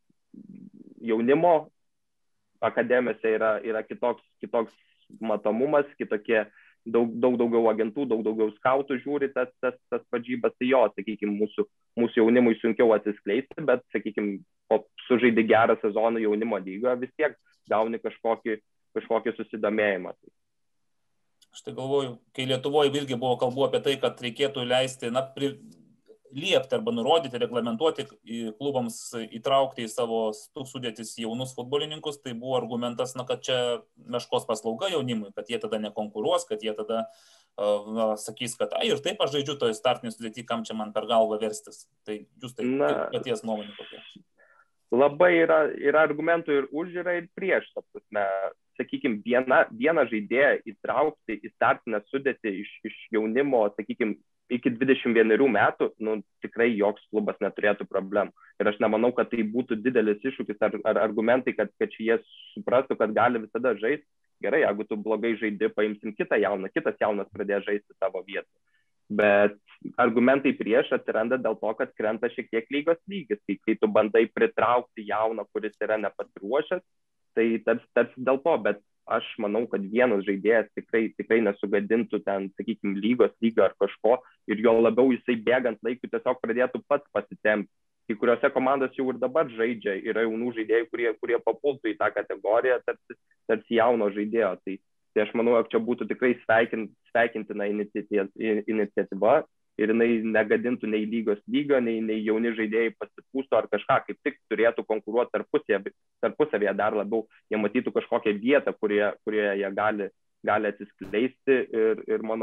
jaunimo akademijose yra, yra kitoks, kitoks matomumas, kitokie daug, daug daugiau agentų, daug daugiau skautų žiūri tas, tas, tas varžybas, tai jo, sakykime, mūsų, mūsų jaunimui sunkiau atsiskleisti, bet, sakykime, po sužaidė gerą sezoną jaunimo lygoje, vis tiek gauni kažkokį, kažkokį susidomėjimą. Aš tai galvoju, kai Lietuvoje irgi buvo kalbų apie tai, kad reikėtų leisti, na, pri, liepti arba nurodyti, reglamentuoti klubams įtraukti į savo sudėtis jaunus futbolininkus, tai buvo argumentas, na, kad čia meškos paslauga jaunimui, kad jie tada nekonkuruos, kad jie tada na, sakys, kad ai, ir taip aš žaidžiu toje startinį sudėtį, kam čia man per galvą verstis. Tai jūs tai paties nuomonė kokia? Labai yra, yra argumentų ir už, yra ir prieš, ta prasme. Sakykime, vieną, vieną žaidėją įtraukti į startinę sudėtį iš, iš jaunimo, sakykime, iki dvidešimt vienerių metų, nu, tikrai joks klubas neturėtų problemų. Ir aš nemanau, kad tai būtų didelis iššūkis ar, ar argumentai, kad, kad jie suprastų, kad gali visada žaisti. Gerai, jeigu tu blogai žaidi, paimsim kitą jauną, kitas jaunas pradės žaisti savo vietą. Bet argumentai prieš atsiranda dėl to, kad krenta šiek tiek lygos lygis. Kai, kai tu bandai pritraukti jauną, kuris yra nepasiruošęs, tai tarsi, tarsi dėl to, bet aš manau, kad vienas žaidėjas tikrai, tikrai nesugadintų ten, sakykime, lygos lygio ar kažko, ir jo labiau jisai bėgant laikui tiesiog pradėtų pats pasitempti. Kai kuriuose komandos jau ir dabar žaidžia, yra jaunų žaidėjų, kurie, kurie papultų į tą kategoriją, tarsi, tarsi jauno žaidėjo. Tai, tai aš manau, kad čia būtų tikrai sveikint, sveikintina iniciatyva ir jinai negadintų nei lygos lygio, nei, nei jauni žaidėjai pasipūstų ar kažką, kaip tik turėtų konkuruoti tarpusavėje, tarpusavėje dar labiau, jie matytų kažkokią vietą, kurie, kurie jie gali, gali atsiskleisti ir, ir manau,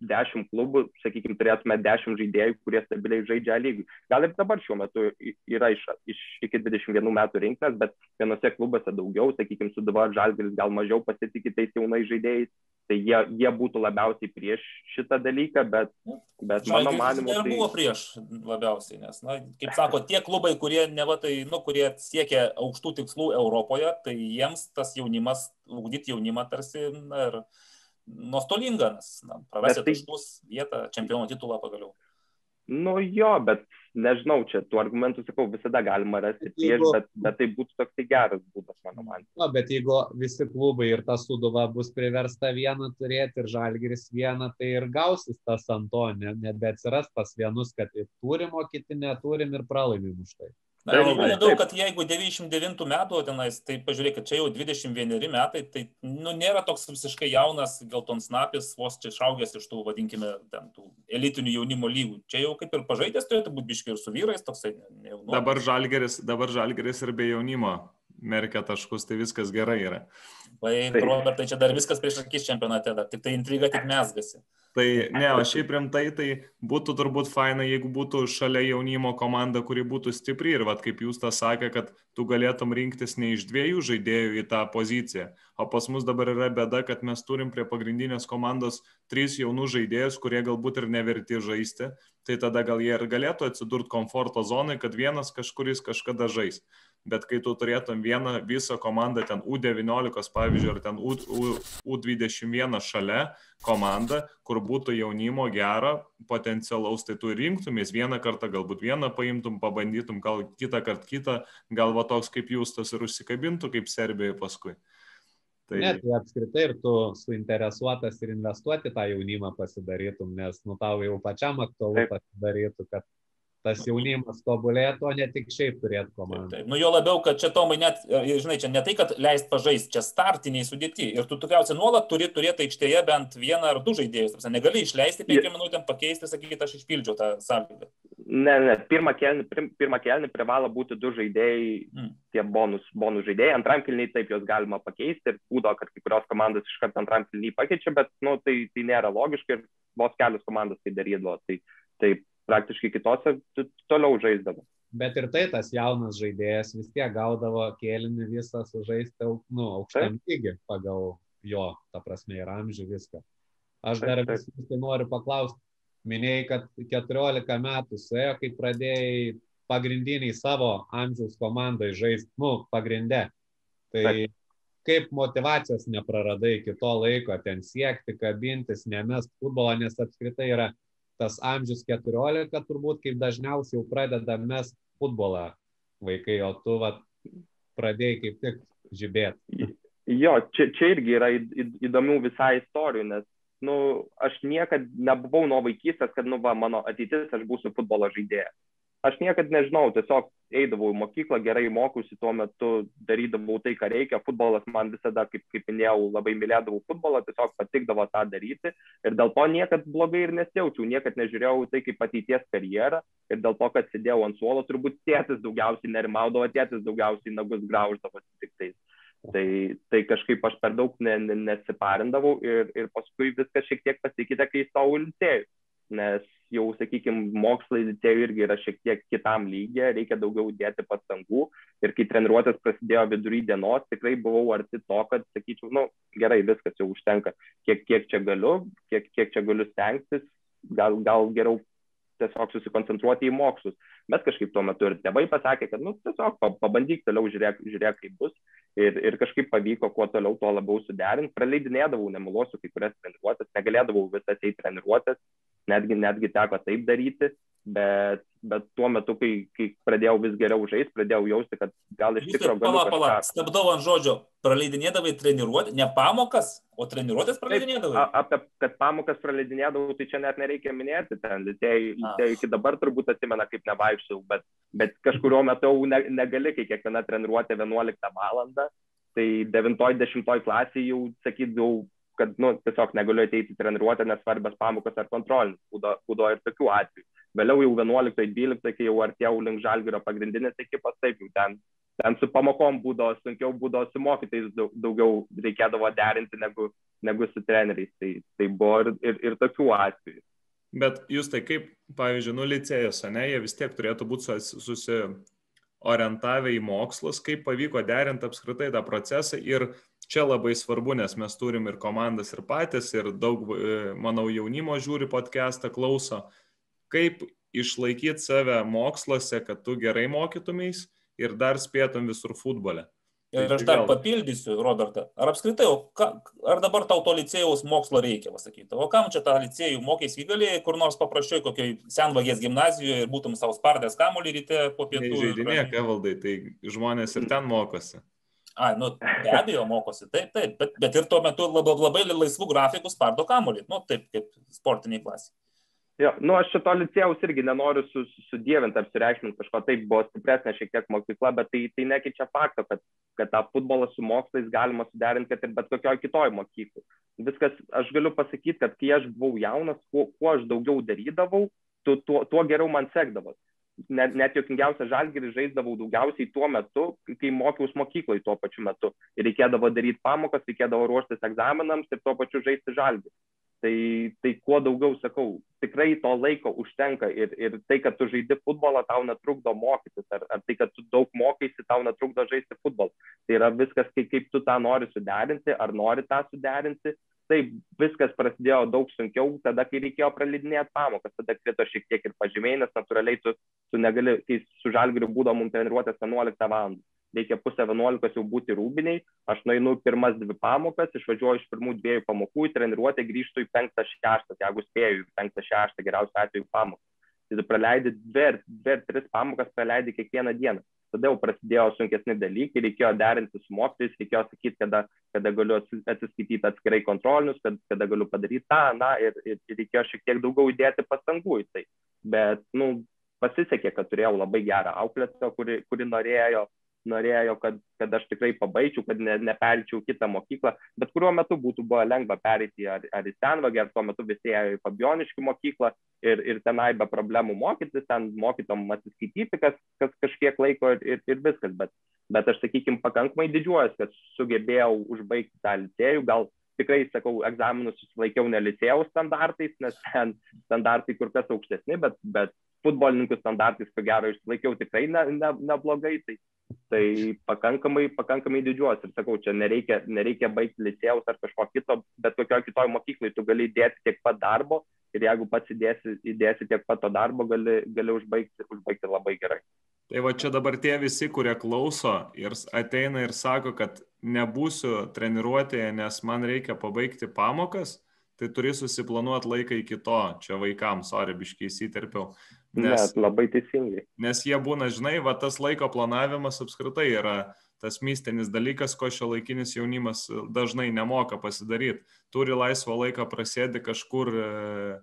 dešimt klubų, sakykime, turėtume dešimt žaidėjų, kurie stabiliai žaidžia lygų. Gal ir dabar šiuo metu yra iš, iš iki dvidešimt vienų metų rinktinės, bet vienose klubuose daugiau, sakykime, Sūduva Žalgiris gal mažiau pasitikė tais jaunais žaidėjais, tai jie, jie būtų labiausiai prieš šitą dalyką, bet, bet mano manimu... Tai buvo prieš labiausiai, nes, na, kaip sako, tie klubai, kurie, neva, tai, nu, kurie siekia aukštų tikslų Europoje, tai jiems tas jaunimas, ugdyti jaunimą tarsi na, ir nuostolinga, nes na, prarasti tai... taškus vietą, čempionų titulą pagaliau. Nu jo, bet nežinau, čia tų argumentų, sakau, visada galima rasti prieš, jeigu... bet, bet tai būtų toks tai geras būdas, mano man. No, bet jeigu visi klubai ir ta Sūduva bus priversta vieną turėti ir Žalgiris vieną, tai ir gausis tas ant to, ne, net beatsiras pas vienus, kad turim, o kiti neturim ir pralaimim už tai. Na, ir labiau, kad jeigu devyniasdešimt devintų metų tenais, tai pažiūrėk, kad čia jau dvidešimt vieneri metai, tai nu, nėra toks visiškai jaunas geltonsnapis, vos čia išaugęs iš tų, vadinkime, ten, tų elitinių jaunimo lygų. Čia jau kaip ir pažaidęs turėtų būti biškai ir su vyrais, toksai nejaunu. Dabar Žalgiris, dabar Žalgiris ir be jaunimo merkia taškus, tai viskas gerai yra. Vai, Robertai, čia dar viskas prieš akis čempionate, dar, tik tai intriga tik mesgasi. Tai ne, o šiaip rimtai, tai būtų turbūt faina, jeigu būtų šalia jaunimo komanda, kuri būtų stipri ir vat, kaip jūs tą sakė, kad tu galėtum rinktis ne iš dviejų žaidėjų į tą poziciją. O pas mus dabar yra bėda, kad mes turim prie pagrindinės komandos tris jaunų žaidėjus, kurie galbūt ir neverti žaisti. Tai tada gal jie ir galėtų atsidurti komforto zonai, kad vienas kažkuris kažkada žais. Bet kai tu turėtum vieną visą komandą, ten U devyniolika, pavyzdžiui, ar ten U, U, U dvidešimt vienas šalia komanda, kur būtų jaunimo gera, potencialaus, tai tu rinktumės vieną kartą, galbūt vieną paimtum, pabandytum, gal kitą kartą kitą, gal va toks kaip jūs tas ir užsikabintų, kaip Serbijoje paskui. Tai... Net tai apskritai ir tu suinteresuotas ir investuoti tą jaunimą pasidarytum, nes nu tau jau pačiam aktualu pasidarytų, kad tas jaunimas tobulėtų, o ne tik šiaip turėtų komandą. Taip, taip. Nu jo labiau, kad čia Tomai net, žinai, čia ne tai, kad leist pažaisti, čia startiniai sudėti. Ir tu tikriausiai nuolat turi turėti aikštėje bent vieną ar du žaidėjus. Negali išleisti penkiom minutėm, pakeisti, sakyti, aš išpildžiau tą sąlygą. Ne, ne, pirmą kelnį, pirmą kelnį privalo būti du žaidėjai, hmm. tie bonus, bonus žaidėjai. Antram kelniai taip juos galima pakeisti ir būdo, kad kai kurios komandos iš karto antram kelniai pakeičia, bet nu, tai, tai nėra logiška ir vos kelios komandos tai darydavo. Tai, tai praktiškai kitose toliau žaisdavo. Bet ir tai tas jaunas žaidėjas vis tiek gaudavo kėlinį visą sužaisti nu, aukštam lygį pagal jo, ta prasme, ir amžių viską. Aš dar vis tai noriu paklausti, minėjai, kad keturiolika metų suėjo, kai pradėjai pagrindiniai savo amžiaus komandai žaisti, nu, pagrinde. Tai taip. Kaip motyvacijos nepraradai iki to laiko, ten siekti, kabintis, nemest futbolą, nes apskritai yra tas amžius keturiolika, turbūt kaip dažniausiai jau pradeda mest futbolą vaikai, o tu vat, pradėjai kaip tik žibėti. Jo, čia, čia irgi yra įdomių visai istorijų, nes nu, aš niekad nebuvau nuo vaikystės, kad nu, va, mano ateitis aš būsiu futbolo žaidėjas. Aš niekad nežinau, tiesiog eidavau į mokyklą, gerai mokiausi, tuo metu darydavau tai, ką reikia. Futbolas man visada, kaip, kaip minėjau, labai mylėdavau futbolą, tiesiog patikdavo tą daryti. Ir dėl to niekad blogai ir nesijaučiau, niekad nežiūrėjau tai kaip ateities karjerą. Ir dėl to, kad sėdėjau ant suolo, turbūt tėtis daugiausiai nerimaudavo, tėtis daugiausiai nagus grauždavo tik tais. Tai, tai kažkaip aš per daug ne, ne, nesiparindavau ir, ir paskui viskas šiek tiek pasikeitė, kai įstojau į licėjų. Nes jau, sakykime, mokslai licėjų irgi yra šiek tiek kitam lygyje, reikia daugiau dėti pastangų. Ir kai treniruotės prasidėjo vidury dienos, tikrai buvau arti to, kad sakyčiau, nu, gerai, viskas jau užtenka, kiek, kiek čia galiu, kiek, kiek čia galiu stengtis, gal, gal geriau tiesiog susikoncentruoti į mokslus. Bet kažkaip tuo metu ir tėvai pasakė, kad, nu, tiesiog pabandyk toliau, žiūrėk, žiūrėk kaip bus. Ir, ir kažkaip pavyko kuo toliau, tuo labiau suderinti. Praleidinėdavau, nemeluosiu, kai kurias treniruotės, negalėdavau visas eiti treniruotės, netgi, netgi teko taip daryti, bet, bet tuo metu, kai, kai pradėjau vis geriau žaisti, pradėjau jausti, kad gal iš tikrųjų galiu kažką... Pala, pala, stabdau ant žodžio, praleidinėdavai treniruotės, ne pamokas, o treniruotės praleidinėdavai? Taip, apie, kad pamokas praleidinėdavau, tai čia net nereikia minėti, ten licėjai iki dabar turbūt atsimena, kaip nevaikščiau, bet, bet kažkurio metu ne, negali, kai kiekviena treniruotė vienuoliktą valandą, tai devintoj dešimtoj klasėje jau sakydavau, kad nu, tiesiog negaliu ateiti treniruotę, nes svarbios pamokas ar kontrolinis, būdo, būdo ir tokių atvejų. Vėliau jau vienuoliktoj dvyliktoj, kai jau artėjau link Žalgirio pagrindinės ekipos, taip jau ten ten su pamokom būdavo sunkiau, būdavo su mokytais daugiau reikėdavo derinti negu, negu su treneriais. Tai, tai buvo ir, ir, ir tokių atvejų. Bet jūs tai kaip, pavyzdžiui, nu licėjus, ne, jie vis tiek turėtų būti susiorientavę į mokslus, kaip pavyko derinti apskritai tą procesą ir čia labai svarbu, nes mes turim ir komandas ir patys, ir daug, manau, jaunimo žiūri podcastą, klauso, kaip išlaikyti save moksluose, kad tu gerai mokytumės ir dar spėtum visur futbole. Ir aš dar papildysiu, Robertą, ar apskritai, o ka, ar dabar tau to licėjaus mokslo reikia, pasakyti, o kam čia tą licėjų mokės įgalėjai, kur nors paprašiau kokioj senvagės gimnazijoje ir būtum savo spardęs kamuolį ryte po pietų. Neįžeidinėk, Evaldai, tai žmonės ir ten mokosi. Ai, nu, be abejo mokosi, taip, taip, bet, bet ir tuo metu labai, labai laisvų grafikų spardo kamuolį, nu, taip, kaip sportiniai klasiai. Jo, nu, aš šito licėjaus irgi nenoriu su, sudievinti, apsireikšminti kažko, taip buvo stipresnė šiek tiek mokykla, bet tai, tai nekeičia fakto, kad, kad tą futbolą su mokslais galima suderinti, kad ir bet kokioj kitoj mokyklai. Viskas, aš galiu pasakyti, kad kai aš buvau jaunas, kuo, kuo aš daugiau darydavau, tu, tuo, tuo geriau man sekdavo. Net, net juokingiausia Žalgirį žaisdavau daugiausiai tuo metu, kai mokiaus mokyklai tuo pačiu metu. Ir reikėdavo daryti pamokas, reikėdavo ruoštis egzaminams ir tuo pačiu žaisti Žalgirį. Tai, tai kuo daugiau, sakau, tikrai to laiko užtenka ir, ir tai, kad tu žaidi futbolą, tau netrukdo mokytis, ar, ar tai, kad tu daug mokaisi, tau netrukdo žaisti futbolą. Tai yra viskas, kaip, kaip tu tą nori suderinti, ar nori tą suderinti. Taip, viskas prasidėjo daug sunkiau, tada, kai reikėjo praleidinėti pamokas, tada krito šiek tiek ir pažymiai, nes natūraliai tu, tu negali, kai su Žalgiriu būdavo mums treniruotės vienuoliktą valandą. Reikia pusę vienuolikos jau būti rūbiniai, aš nueinu pirmas dvi pamokas, išvažiuoju iš pirmų dviejų pamokų į treniruotę, grįžtu į penktą šeštą, jeigu spėju, į penktą šeštą geriausiu atveju pamoką. Tai tu praleidi dvi ar tris pamokas, praleidi kiekvieną dieną. Tada jau prasidėjo sunkesni dalykai, reikėjo derinti su mokytojais, reikėjo sakyti, kada, kada galiu atsiskaityti atskirai kontrolinius, kad, kada galiu padaryti tą, na, ir, ir, ir reikėjo šiek tiek daugiau įdėti pastangų į tai. Bet, nu, pasisekė, kad turėjau labai gerą auklėtoją, kuri, kuri norėjo, norėjo, kad, kad aš tikrai pabaigčiau, kad ne, neperėčiau kitą mokyklą, bet kuriuo metu būtų buvo lengva pereiti ar, ar į senvagę, ar tuo metu visi ėjo į Fabioniškių mokyklą ir, ir tenai be problemų mokytis, ten mokytom atsiskaityti kas, kas kažkiek laiko ir, ir, ir viskas, bet, bet aš, sakykime, pakankamai didžiuojas, kad sugebėjau užbaigti tą licėjų, gal tikrai, sakau, egzaminus susilaikiau ne licėjaus standartais, nes ten standartai kur kas aukštesni, bet, bet futbolininkų standartais, ko gero, išsilaikiau tikrai ne, ne, neblogai, tai, tai pakankamai, pakankamai didžiuojas. Ir sakau, čia nereikia, nereikia baigti licėjaus ar kažko kito, bet kokioje kitoje mokyklai tu gali įdėti tiek pat darbo ir jeigu pats įdėsi, įdėsi tiek pat to darbo, gali, gali užbaigti, užbaigti labai gerai. Tai va čia dabar tie visi, kurie klauso ir ateina ir sako, kad nebūsiu treniruotėje, nes man reikia pabaigti pamokas, tai turi susiplanuoti laiką iki to, čia vaikams, sorry, biškiai įsiterpiau. Nes, Net, labai teisingai. Nes jie būna, žinai, va tas laiko planavimas apskritai yra tas mistinis dalykas, ko šiuolaikinis jaunimas dažnai nemoka pasidaryti. Turi laisvą laiką prasėdi kažkur e,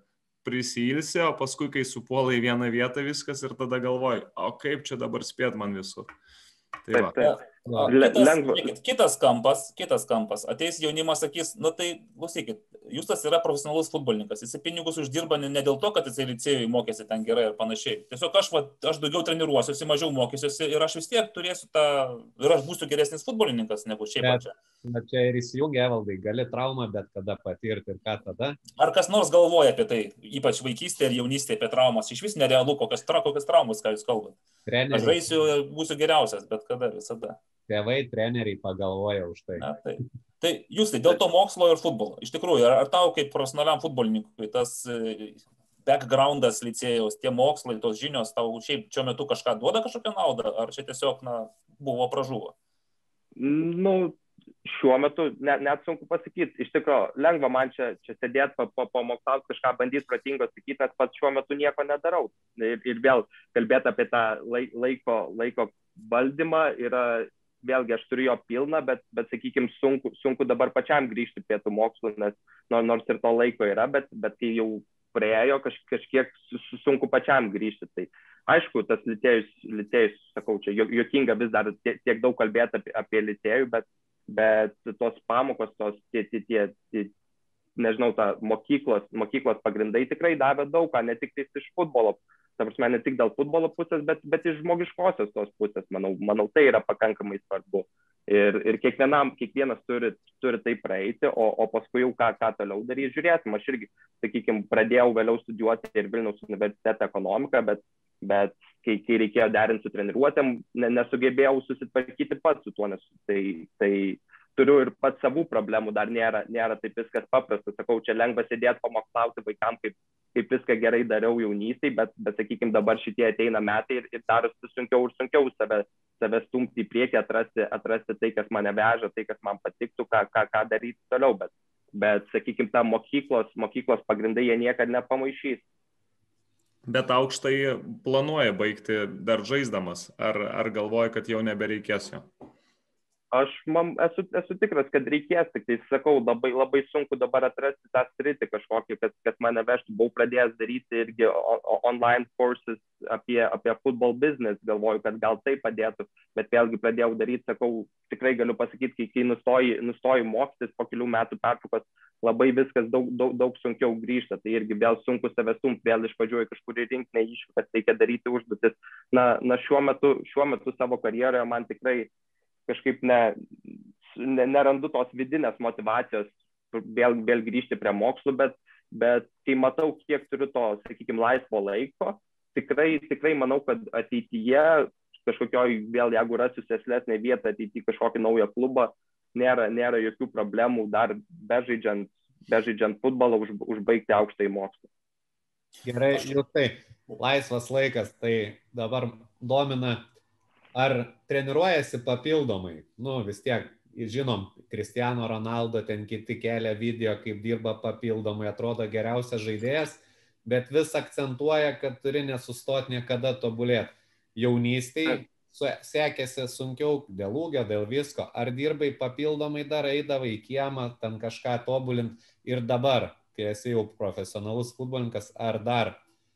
prisilsi, o paskui, kai supuola į vieną vietą viskas ir tada galvoji, o kaip čia dabar spėt man visur. Tai taip, va. taip. Kitas, kitas kampas, kitas kampas, ateis jaunimas, sakys, nu tai, klausykit, Justas yra profesionalus futbolininkas, jis pinigus uždirba ne, ne dėl to, kad jisai licėjui mokėsi ten gerai ir panašiai. Tiesiog aš, va, aš daugiau treniruosiuosi, mažiau mokysiuosi ir aš vis tiek turėsiu tą, ir aš būsiu geresnis futbolininkas negu šiaip pačia. Bet čia ir įsijungia, Evaldai, gali traumą, bet kada patirti ir ką tada? Ar kas nors galvoja apie tai, ypač vaikystėje ir jaunystėje apie traumas? Iš vis nerealu, kokias, tra, kokias traumas, ką jūs kalbate. Treneriai. Aš žaisiu, būsiu geriausias, bet kada, visada. Tėvai, treneriai pagalvoja už tai. Na, tai. Tai jūs tai dėl to mokslo ir futbolo. Iš tikrųjų, ar, ar tau kaip profesionaliam futbolininkui tas backgroundas licėjaus, tie mokslai, tos žinios, tau šiaip šiuo metu kažką duoda kažkokią naudą, ar čia tiesiog, na, buvo pražuvo? Nu, šiuo metu net, net sunku pasakyti. Iš tikrųjų, lengva man čia, čia sėdėti, pamokslauti, pa, kažką bandyti protingo sakyti, nes pats šiuo metu nieko nedarau. Ir, ir vėl kalbėti apie tą laiko, laiko valdymą yra... Vėlgi, aš turiu jo pilną, bet, bet sakykime, sunku, sunku dabar pačiam grįžti prie tų mokslų, nes nors ir to laiko yra, bet, bet kai jau praėjo, kaž, kažkiek sunku pačiam grįžti. Tai aišku, tas licėjus, licėjus, sakau, čia juokinga vis dar tiek, tiek daug kalbėti apie, apie licėjų, bet, bet tos pamokos, tos tie, tie, tie, tie nežinau, ta mokyklos, mokyklos pagrindai tikrai davė daug ką, ne tik iš futbolo ta prasme, ne tik dėl futbolo pusės, bet, bet iš žmogiškosios tos pusės, manau, manau, tai yra pakankamai svarbu. Ir, ir kiekvienam, kiekvienas turi, turi tai praeiti, o, o paskui jau ką, ką toliau daryti, žiūrėsim. Aš irgi, sakykime, pradėjau vėliau studijuoti ir Vilniaus universitete ekonomiką, bet, bet kai, kai reikėjo derinti su treniruotėm, ne, nesugebėjau susitvarkyti pats su tuo, nes tai, tai turiu ir pats savų problemų, dar nėra, nėra taip viskas paprasta. Sakau, čia lengva sėdėti pamokslauti vaikams, kaip, kaip viską gerai dariau jaunystėje, bet, bet sakykime, dabar šitie ateina metai ir, ir darosi sunkiau ir sunkiau save, save stumti į priekį, atrasti, atrasti tai, kas mane veža, tai, kas man patiktų, ką, ką, ką daryti toliau. Bet, bet sakykime, ta mokyklos, mokyklos pagrindai jie niekada nepamaišys. Bet aukštai planuoja baigti dar žaisdamas, ar, ar galvoja, kad jau nebereikės jo? Aš man, esu, esu tikras, kad reikės, tik tai sakau, labai, labai sunku dabar atrasti tą sritį kažkokį, kad, kad mane vežtų. Buvau pradėjęs daryti irgi online kursus apie, apie football business, galvoju, kad gal tai padėtų, bet vėlgi pradėjau daryti, sakau, tikrai galiu pasakyti, kai, kai nustoji, nustoji mokytis po kelių metų pertraukos, labai viskas daug, daug, daug sunkiau grįžta, tai irgi vėl sunku save stumti, vėl išvažiuoju kažkur į rinkinį, išvykas, reikia daryti užduotis. Na, na šiuo metu, šiuo metu savo karjeroje man tikrai kažkaip ne, ne, nerandu tos vidinės motivacijos vėl, vėl grįžti prie mokslų, bet, bet kai matau, kiek turiu to, sakykime, laisvo laiko, tikrai, tikrai manau, kad ateityje kažkokioj, vėl jeigu rasiu sėslesnę vietą, ateityje kažkokį naują klubą, nėra, nėra jokių problemų dar bežaidžiant, bežaidžiant futbolą už, užbaigti aukštąjį mokslą. Gerai, jau tai, laisvas laikas, tai dabar domina. Ar treniruojasi papildomai? Nu, vis tiek, žinom, Cristiano Ronaldo, ten kiti kelia video, kaip dirba papildomai, atrodo geriausias žaidėjas, bet vis akcentuoja, kad turi nesustoti niekada tobulėti. Jaunystėje sekėsi sunkiau dėl ūgio, dėl visko. Ar dirbai papildomai dar, eidavai į kiemą, ten kažką tobulint ir dabar, kai esi jau profesionalus futbolininkas, ar dar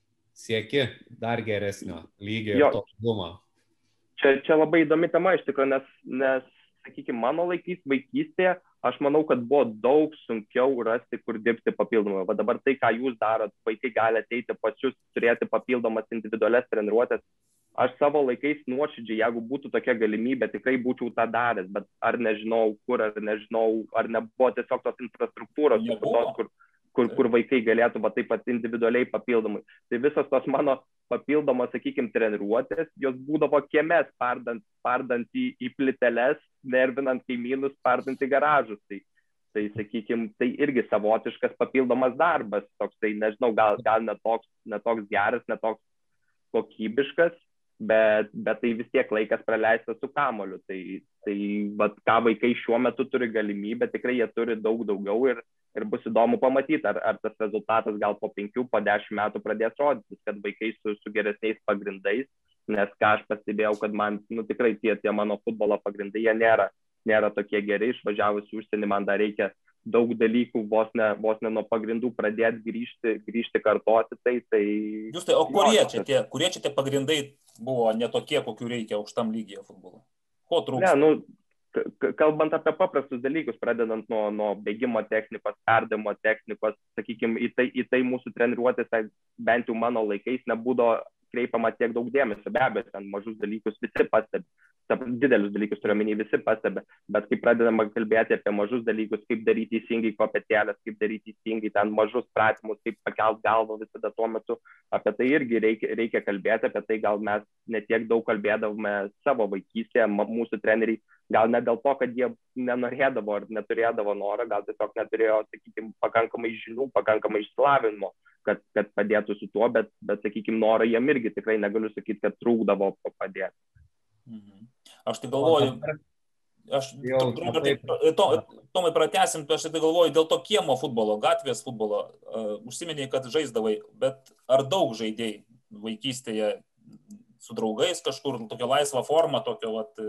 sieki dar geresnio lygio ir tobulumo? Čia, čia labai įdomi tema iš tikrųjų, nes, nes sakykime, mano laikys vaikystėje, aš manau, kad buvo daug sunkiau rasti, kur dirbti papildomai. Va dabar tai, ką jūs darot, vaikai gali ateiti pas jūs, turėti papildomas individualias treniruotės. Aš savo laikais nuoširdžiai, jeigu būtų tokia galimybė, tikrai būčiau tą daręs, bet ar nežinau kur, ar nežinau, ar nebuvo tiesiog tos infrastruktūros, tos, kur, kur, kur vaikai galėtų va taip pat individualiai papildomai. Tai visas tos mano papildomos, sakykime, treniruotės, jos būdavo kieme, spardant, spardant į, į pliteles, nervinant kaimynus, spardant į garažus. Tai, tai, sakykime, tai irgi savotiškas papildomas darbas, toks, tai nežinau, gal, gal netoks, netoks geras, netoks kokybiškas, bet, bet tai vis tiek laikas praleistas su kamoliu. Tai, tai vat, ką vaikai šiuo metu turi galimybę, tikrai jie turi daug daugiau ir, ir bus įdomu pamatyti, ar, ar tas rezultatas gal po penkių, po dešimt metų pradės rodytis, kad vaikai su, su geresniais pagrindais, nes ką aš pastebėjau, kad man, nu tikrai tie, tie mano futbolo pagrindai, jie nėra, nėra tokie geri, išvažiavus į užsienį, man dar reikia daug dalykų, vos ne, vos ne nuo pagrindų pradėti grįžti, grįžti kartoti, tai tai... Jūs tai, o kurie čia, tie, kurie čia tie pagrindai buvo ne tokie, kokių reikia aukštam lygyje futbolo? Ko trūksta? Ne, nu, kalbant apie paprastus dalykus, pradedant nuo, nuo bėgimo technikos, perdavimo technikos, sakykime, į tai, į tai mūsų treniruotėse, bent jau mano laikais, nebūdavo kreipiama tiek daug dėmesio, be abejo, ten mažus dalykus visi pastebi, didelius dalykus turiuomenį visi pastebi, bet kai pradedama kalbėti apie mažus dalykus, kaip daryti teisingai kopėtėlės, kaip daryti teisingai ten mažus pratimus, kaip pakelt galvą visada tuo metu, apie tai irgi reikia, reikia kalbėti, apie tai gal mes netiek daug kalbėdavome savo vaikystėje, mūsų treneriai, gal ne dėl to, kad jie nenorėdavo ar neturėdavo norą, gal tiesiog neturėjo, sakykime, pakankamai žinių, pakankamai išsilavinimo, kad, kad padėtų su tuo, bet, bet sakykime, norą jiem irgi tikrai negaliu sakyti, kad trūkdavo padėti. Mhm. Aš tai galvoju, aš trumpai, to, Tomai pratęsim, aš tai galvoju, dėl to kiemo futbolo, gatvės futbolo, uh, užsiminėjai, kad žaisdavai, bet ar daug žaidėjai vaikystėje su draugais kažkur, tokia laisva forma, tokio vat,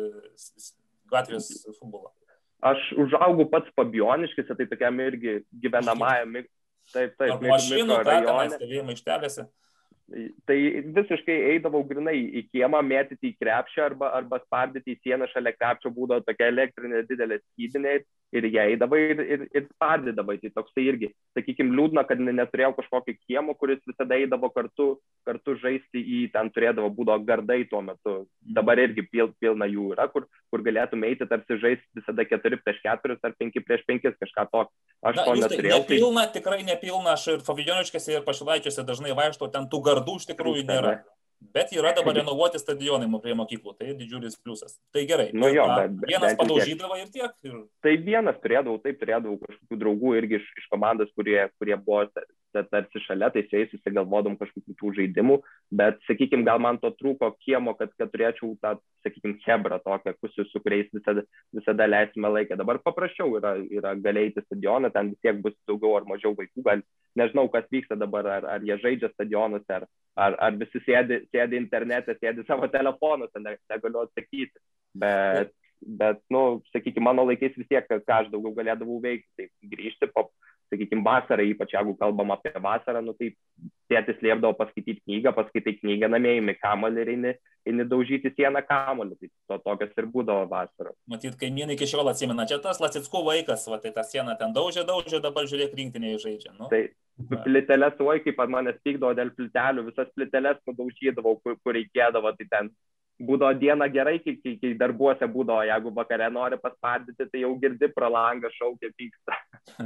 gatvės futbolo? Aš užaugau pats Pabioniškėse, tai tokiam irgi gyvenamajam, taip, taip, mašinų, ką tenais stovėjimo aikštelėse? Tai visiškai eidavau grinai į kiemą, mėtyti į krepšį arba, arba spardyti į sieną, šalia krepšio būdavo tokia elektrinė didelė skydinė ir jie eidavo ir, ir, ir spardydavo. Tai toksai irgi, sakykime, liūdna, kad neturėjau kažkokio kiemo, kuris visada eidavo kartu, kartu žaisti į, ten turėdavo būdo gardai tuo metu. Dabar irgi pil, pilna jų yra, kur, kur galėtume eiti tarsi žaisti visada keturi prieš keturis ar penki prieš penkis, kažką tokio. Aš Na, to neturėjau. Tai nepilna, tikrai nepilna, aš ir Fabijoniškėse ir Pašilaičiuose dažnai vaikštau, ten tų gardų iš tikrųjų nėra. Bet yra dabar renovuoti stadionai prie mokyklų, tai didžiulis pliusas. Tai gerai, nu jo, bet, bet, vienas bet, padaužydavo ir tiek. Ir... Tai vienas turėdavau, taip turėdavau kažkokių draugų irgi iš, iš komandos, kurie, kurie buvo tarsi šalia, tai su jais susigalvodom kažkokių tų žaidimų, bet, sakykime, gal man to trūko kiemo, kad, kad turėčiau tą, sakykime, hebrą tokią, kusiu, su kuriais visada, visada leisime laiką. Dabar paprasčiau yra, yra galėti stadioną, ten vis tiek bus daugiau ar mažiau vaikų, gal nežinau, kas vyksta dabar, ar, ar jie žaidžia stadionuose, ar, ar, ar visi sėdi, sėdi internete, sėdi savo telefonuose, ne, negaliu atsakyti, bet, bet, nu, sakykime, mano laikais vis tiek, ką aš daugiau galėdavau veikti, tai grįžti po, sakykime, vasarą, ypač jeigu kalbam apie vasarą, nu, tai tėtis liepdavo paskaityti knygą, paskaitai knygą namie, imi kamuolį ir eini, eini daužyti sieną kamuolį, tai to tokias ir būdavo vasarą. Matyt, kaimynai iki šiol atsimena, čia tas Lasickų vaikas, va, tai tą sieną ten daužė, daužė, dabar žiūrėk rinktinėje žaidžia. Nu? Tai plitelės, oi, kaip ant manęs pykdavo dėl plitelių, visas pliteles nudaužydavau, kur, kur reikėdavo, tai ten būdavo diena gerai, kai, kai, kai darbuose būdavo, jeigu vakare nori paspardyti, tai jau girdi pro langą šaukia pyksta.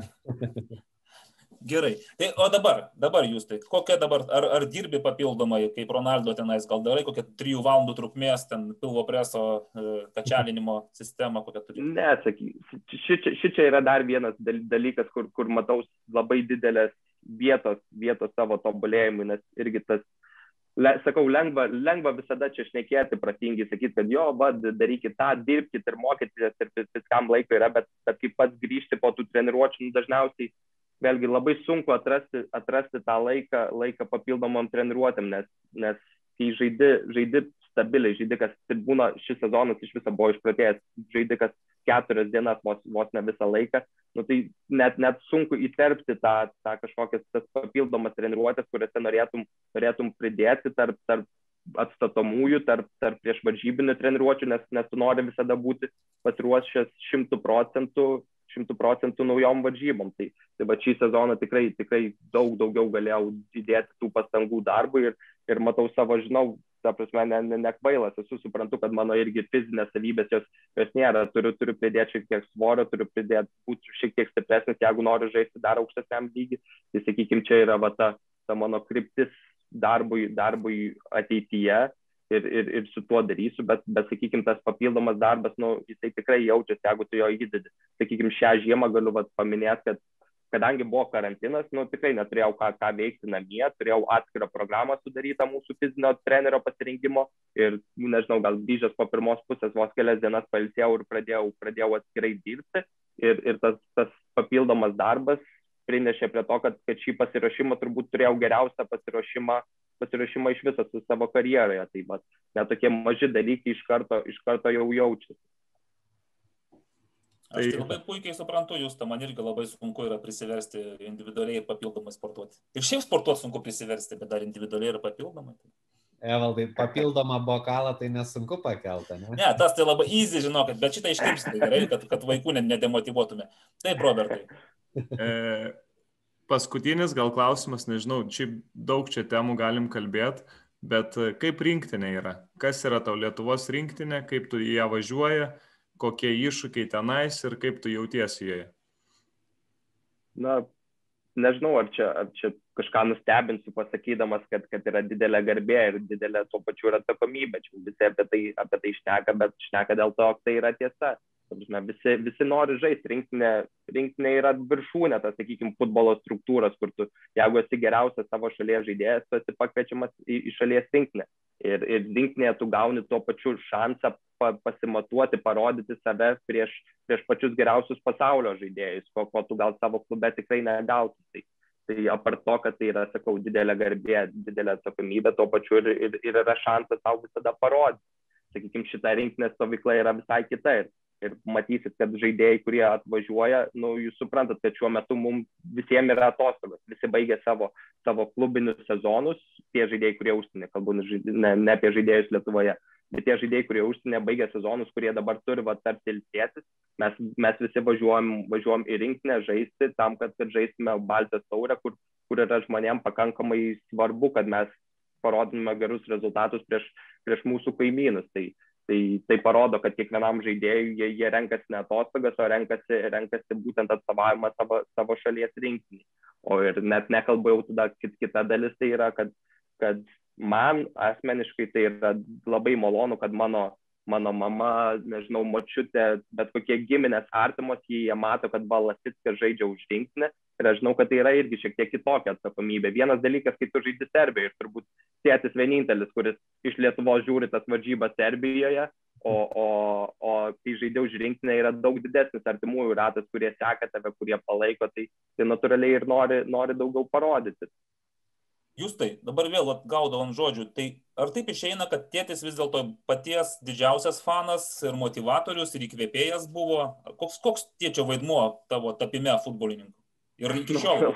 Gerai. Tai, o dabar, dabar jūs tai, kokia dabar, ar, ar dirbi papildomai, kaip Ronaldo tenais, gal darai kokią trijų valandų trukmės, ten pilvo preso e, kačialinimo sistemą, kokią turi? Ne, saky, ši, ši čia yra dar vienas dalykas, kur, kur matau labai didelės vietos, vietos savo tobulėjimui, nes irgi tas, le, sakau, lengva, lengva visada čia šnekėti, pratingai sakyti, kad jo, va, darykit tą, dirbkit ir mokytis ir viskam laiko yra, bet, bet kaip pats grįžti po tų treniruočių, dažniausiai vėlgi labai sunku atrasti, atrasti tą laiką, laiką papildomam treniruotėm, nes, nes kai žaidi, žaidi stabiliai, žaidi, kas būna šis sezonas iš viso buvo išpratėjęs, žaidi, kas keturias dienas vos, vos ne visą laiką, nu, tai net, net sunku įterpti tą, tą kažkokias tas papildomas treniruotės, kuriuose norėtum, norėtum pridėti tarp, tarp atstatomųjų, tarp, tarp prieš varžybinių treniruočių, nes, nes tu nori visada būti pasiruošęs šimtų procentų šimtų procentų naujom varžybom. Tai, tai va šį sezoną tikrai, tikrai daug daugiau galėjau įdėti tų pastangų darbui ir, ir matau savo, žinau, ta prasme, ne, ne, ne kvailas, esu suprantu, kad mano irgi fizinės savybės jos, jos nėra, turiu, turiu pridėti šiek tiek svorio, turiu pridėti būti šiek tiek stipresnis, jeigu noriu žaisti dar aukštesniam lygį, tai sakykime, čia yra va ta, ta mano kryptis darbui, darbui ateityje. Ir, ir, ir su tuo darysiu, bet, bet sakykime, tas papildomas darbas, nu, jisai tikrai jaučiasi, jeigu tu jo įdedi. Sakykime, šią žiemą galiu vat, paminėti, kad kadangi buvo karantinas, nu, tikrai neturėjau ką, ką veikti namie, turėjau atskirą programą sudarytą mūsų fizinio trenerio pasirinkimo ir, nežinau, gal grįžęs po pirmos pusės vos kelias dienas pailsėjau ir pradėjau, pradėjau atskirai dirbti ir, ir tas, tas papildomas darbas prinešė prie to, kad, kad šį pasiruošimą turbūt turėjau geriausią pasiruošimą pasiruošimą iš viso su savo karjeroje, tai bet net tokie maži dalykai iš karto, iš karto jau jaučiasi. Aš tai labai puikiai suprantu, jūs, man irgi labai sunku yra prisiversti individualiai ir papildomai sportuoti. Ir šiaip sportuoti sunku prisiversti, bet dar individualiai ir papildomai. Evaldai, papildomą bokalą tai nesunku pakelti, ne? Ne, tas tai labai easy, žinokit, bet šitą iškirpsite gerai, kad, kad vaikų nedemotyvuotume. Taip, Robertai. E... Paskutinis gal klausimas, nežinau, šiaip daug čia temų galim kalbėti, bet kaip rinktinė yra? Kas yra tau Lietuvos rinktinė, kaip tu į ją važiuoji, kokie iššūkiai tenais ir kaip tu jautiesi joje? Na, nežinau, ar čia, ar čia kažką nustebinsiu pasakydamas, kad, kad yra didelė garbė ir didelė tuo pačiu yra atsakomybė. Čia visi apie tai, apie tai šneka, bet šneka dėl to, tai yra tiesa. Visi, visi nori žaisti, rinktinė, rinktinė yra viršūnė, tas, sakykime, futbolo struktūros, kur tu, jeigu esi geriausias savo šalies žaidėjas, tu esi pakviečiamas į, į šalies rinktinę. Ir, ir rinktinėje tu gauni tuo pačiu šansą pa, pasimatuoti, parodyti save prieš, prieš pačius geriausius pasaulio žaidėjus, ko, ko tu gal savo klube tikrai negautum. Tai, tai apart to, kad tai yra, sakau, didelė garbė, didelė atsakomybė, tuo pačiu ir, ir, ir yra šansas tau visada parodyti. Sakykime, šita rinktinės stovykla yra visai kita. Ir, ir matysit, kad žaidėjai, kurie atvažiuoja, nu, jūs suprantat, kad šiuo metu mums visiems yra atostogas. Visi baigė savo, savo klubinius sezonus, tie žaidėjai, kurie užsienį, kalbu ne, ne apie žaidėjus Lietuvoje. bet tie žaidėjai, kurie užsienė baigė sezonus, kurie dabar turi va tarsi ilsėtis, mes, mes visi važiuojam, važiuojam į rinktinę žaisti tam, kad, kad žaistume Baltijos taurę, kur, kur yra žmonėm pakankamai svarbu, kad mes parodytume gerus rezultatus prieš, prieš mūsų kaimynus. Tai, tai, tai parodo, kad kiekvienam žaidėjui jie, jie renkasi ne atostogas, o renkasi, renkasi būtent atstovavimą savo, savo šalies rinkinį. O ir net nekalbu jau tada kita dalis, tai yra, kad, kad man asmeniškai tai yra labai malonu, kad mano, mano mama, nežinau, močiutė, bet kokie giminės artimos, jie mato, kad va Lasickas žaidžia už rinktinę. Ir aš žinau, kad tai yra irgi šiek tiek kitokia atsakomybė. Vienas dalykas, kai tu žaidži Serbijoje, ir turbūt tėtis vienintelis, kuris iš Lietuvos žiūri tas varžybas Serbijoje, o, o, o kai žaidži už rinktinę yra daug didesnis artimųjų ratas, kurie seka tave, kurie palaiko, tai, tai natūraliai ir nori, nori daugiau parodyti. Jūs tai, dabar vėl gaudau ant žodžių, tai ar taip išeina, kad tėtis vis dėlto paties didžiausias fanas ir motivatorius ir įkvėpėjas buvo? Koks, koks tėčio vaidmuo tavo tapime futbolininkų? Ir iki šiol?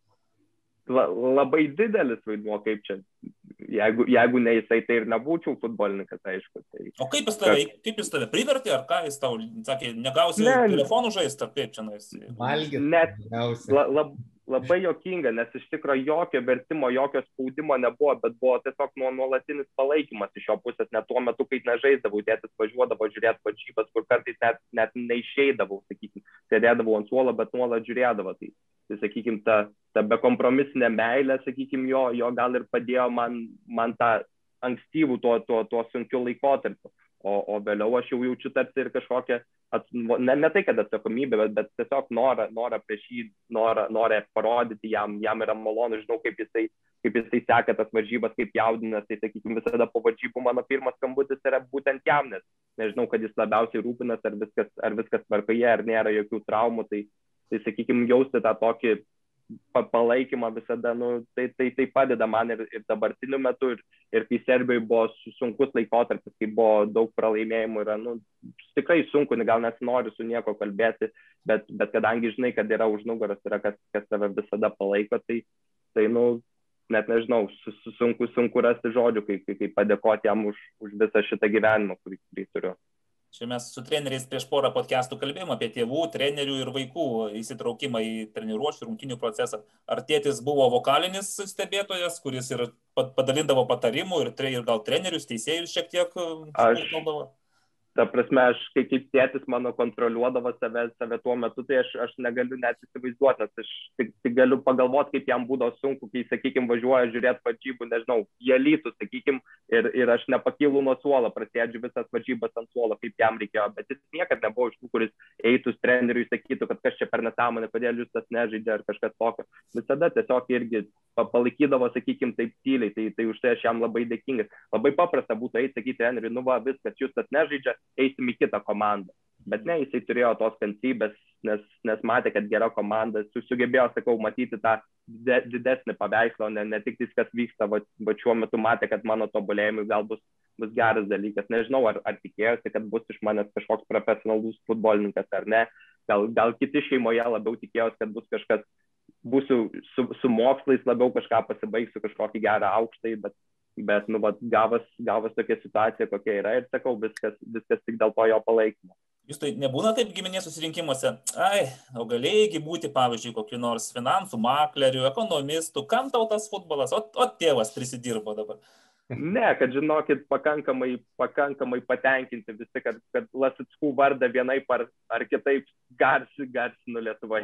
La, labai didelis vaidmuo, kaip čia. Jeigu, jeigu ne jisai, tai ir nebūčiau futbolininkas, aišku. Tai... O kaip jis tave, kad... kaip jis tave privertė, ar ką jis tau sakė, negausi ne, telefonų žaisti, ar kaip čia nais? Valgyti. Net la, lab, labai jokinga, nes iš tikrųjų jokio vertimo, jokio spaudimo nebuvo, bet buvo tiesiog nuolatinis palaikymas iš jo pusės, net tuo metu, kai nežaisdavau, tėtis važiuodavo žiūrėti varžybas, kur kartais net, net neišeidavau, sakykim, sėdėdavau ant suolo, bet nuolat žiūrėdavo. Tai, tai sakykim, ta, ta bekompromisinė meilė, sakykim, jo, jo gal ir padėjo man, man tą ankstyvų tuo, tuo, tuo sunkiu laikotarpiu. O, o vėliau aš jau jaučiu tarsi ir kažkokią, at, ne, ne tai, kad atsakomybė, bet, bet tiesiog norą, norą prieš jį, norą, norą parodyti jam, jam yra malonu, žinau, kaip jisai, kaip jisai seka tas varžybas, kaip jaudinas, tai sakykim, visada po varžybų mano pirmas skambutis yra būtent jam, nes nežinau, kad jis labiausiai rūpinas, ar viskas, ar viskas tvarkoje, ar nėra jokių traumų, tai, tai sakykim, jausti tą tokį palaikymą visada, nu, tai, tai, tai padeda man ir, ir dabartiniu metu, ir, ir kai Serbijoje buvo sunkus laikotarpis, kai buvo daug pralaimėjimų, yra, nu, tikrai sunku, gal nesinori su nieko kalbėti, bet, bet kadangi žinai, kad yra už nugaros, yra kas, kas tave visada palaiko, tai, tai nu, net nežinau, sunku, sunku rasti žodžių, kai, kai, kai padėkoti jam už, už visą šitą gyvenimą, kurį, kurį turiu. Čia mes su treneriais prieš porą podcastų kalbėjome apie tėvų, trenerių ir vaikų įsitraukimą į treniruočių rungtynių procesą. Ar tėtis buvo vokalinis stebėtojas, kuris ir padalindavo patarimų ir, tre, ir gal trenerius, teisėjus šiek tiek kalbavo? Ta prasme, aš kai kaip tėtis mano kontroliuodavo save, save tuo metu, tai aš, aš negaliu net įsivaizduoti, nes aš tik, tik galiu pagalvoti, kaip jam būdavo sunku, kai, sakykime, važiuoja žiūrėti varžybų, nežinau, jie lytų, sakykime, ir, ir aš nepakylu nuo suolo, prasėdžiu visas varžybas ant suolo, kaip jam reikėjo, bet jis niekad nebuvo iš tų, kuris eitų treneriui, sakytų, kad kas čia per nesąmonę, kodėl jūs tas nežaidžia ar kažkas tokio. Visada tiesiog irgi palaikydavo, sakykime, taip tyliai, tai, tai už tai aš jam labai dėkingas. Labai paprasta būtų eiti, sakyti treneriui, nu va, viskas, jūs tas nežaidžia, eisim į kitą komandą. Bet ne, jisai turėjo tos kantrybės, nes, nes matė, kad gera komanda, sugebėjo, sakau, matyti tą didesnį paveikslą, ne, ne tik tai, kas vyksta, va, va šiuo metu matė, kad mano tobulėjimui gal bus, bus geras dalykas. Nežinau, ar, ar tikėjosi, kad bus iš manęs kažkoks profesionalus futbolininkas ar ne. Gal, gal kiti šeimoje labiau tikėjosi, kad bus kažkas, būsiu su, su mokslais labiau kažką pasibaigsiu, kažkokį gerą aukštąjį, bet Bet, nu, va, gavas, gavas tokia situacija, kokia yra, ir sakau, viskas, viskas tik dėl to jo palaikymo. Jūs tai nebūna taip giminės susirinkimuose, ai, o galėjai būti, pavyzdžiui, kokiu nors finansų makleriu, ekonomistu, kam tau tas futbolas, o, o tėvas prisidirbo dabar? Ne, kad žinokit, pakankamai, pakankamai patenkinti visi, kad, kad Lasickų vardą vienaip ar, ar kitaip garsi, garsinu Lietuvoje.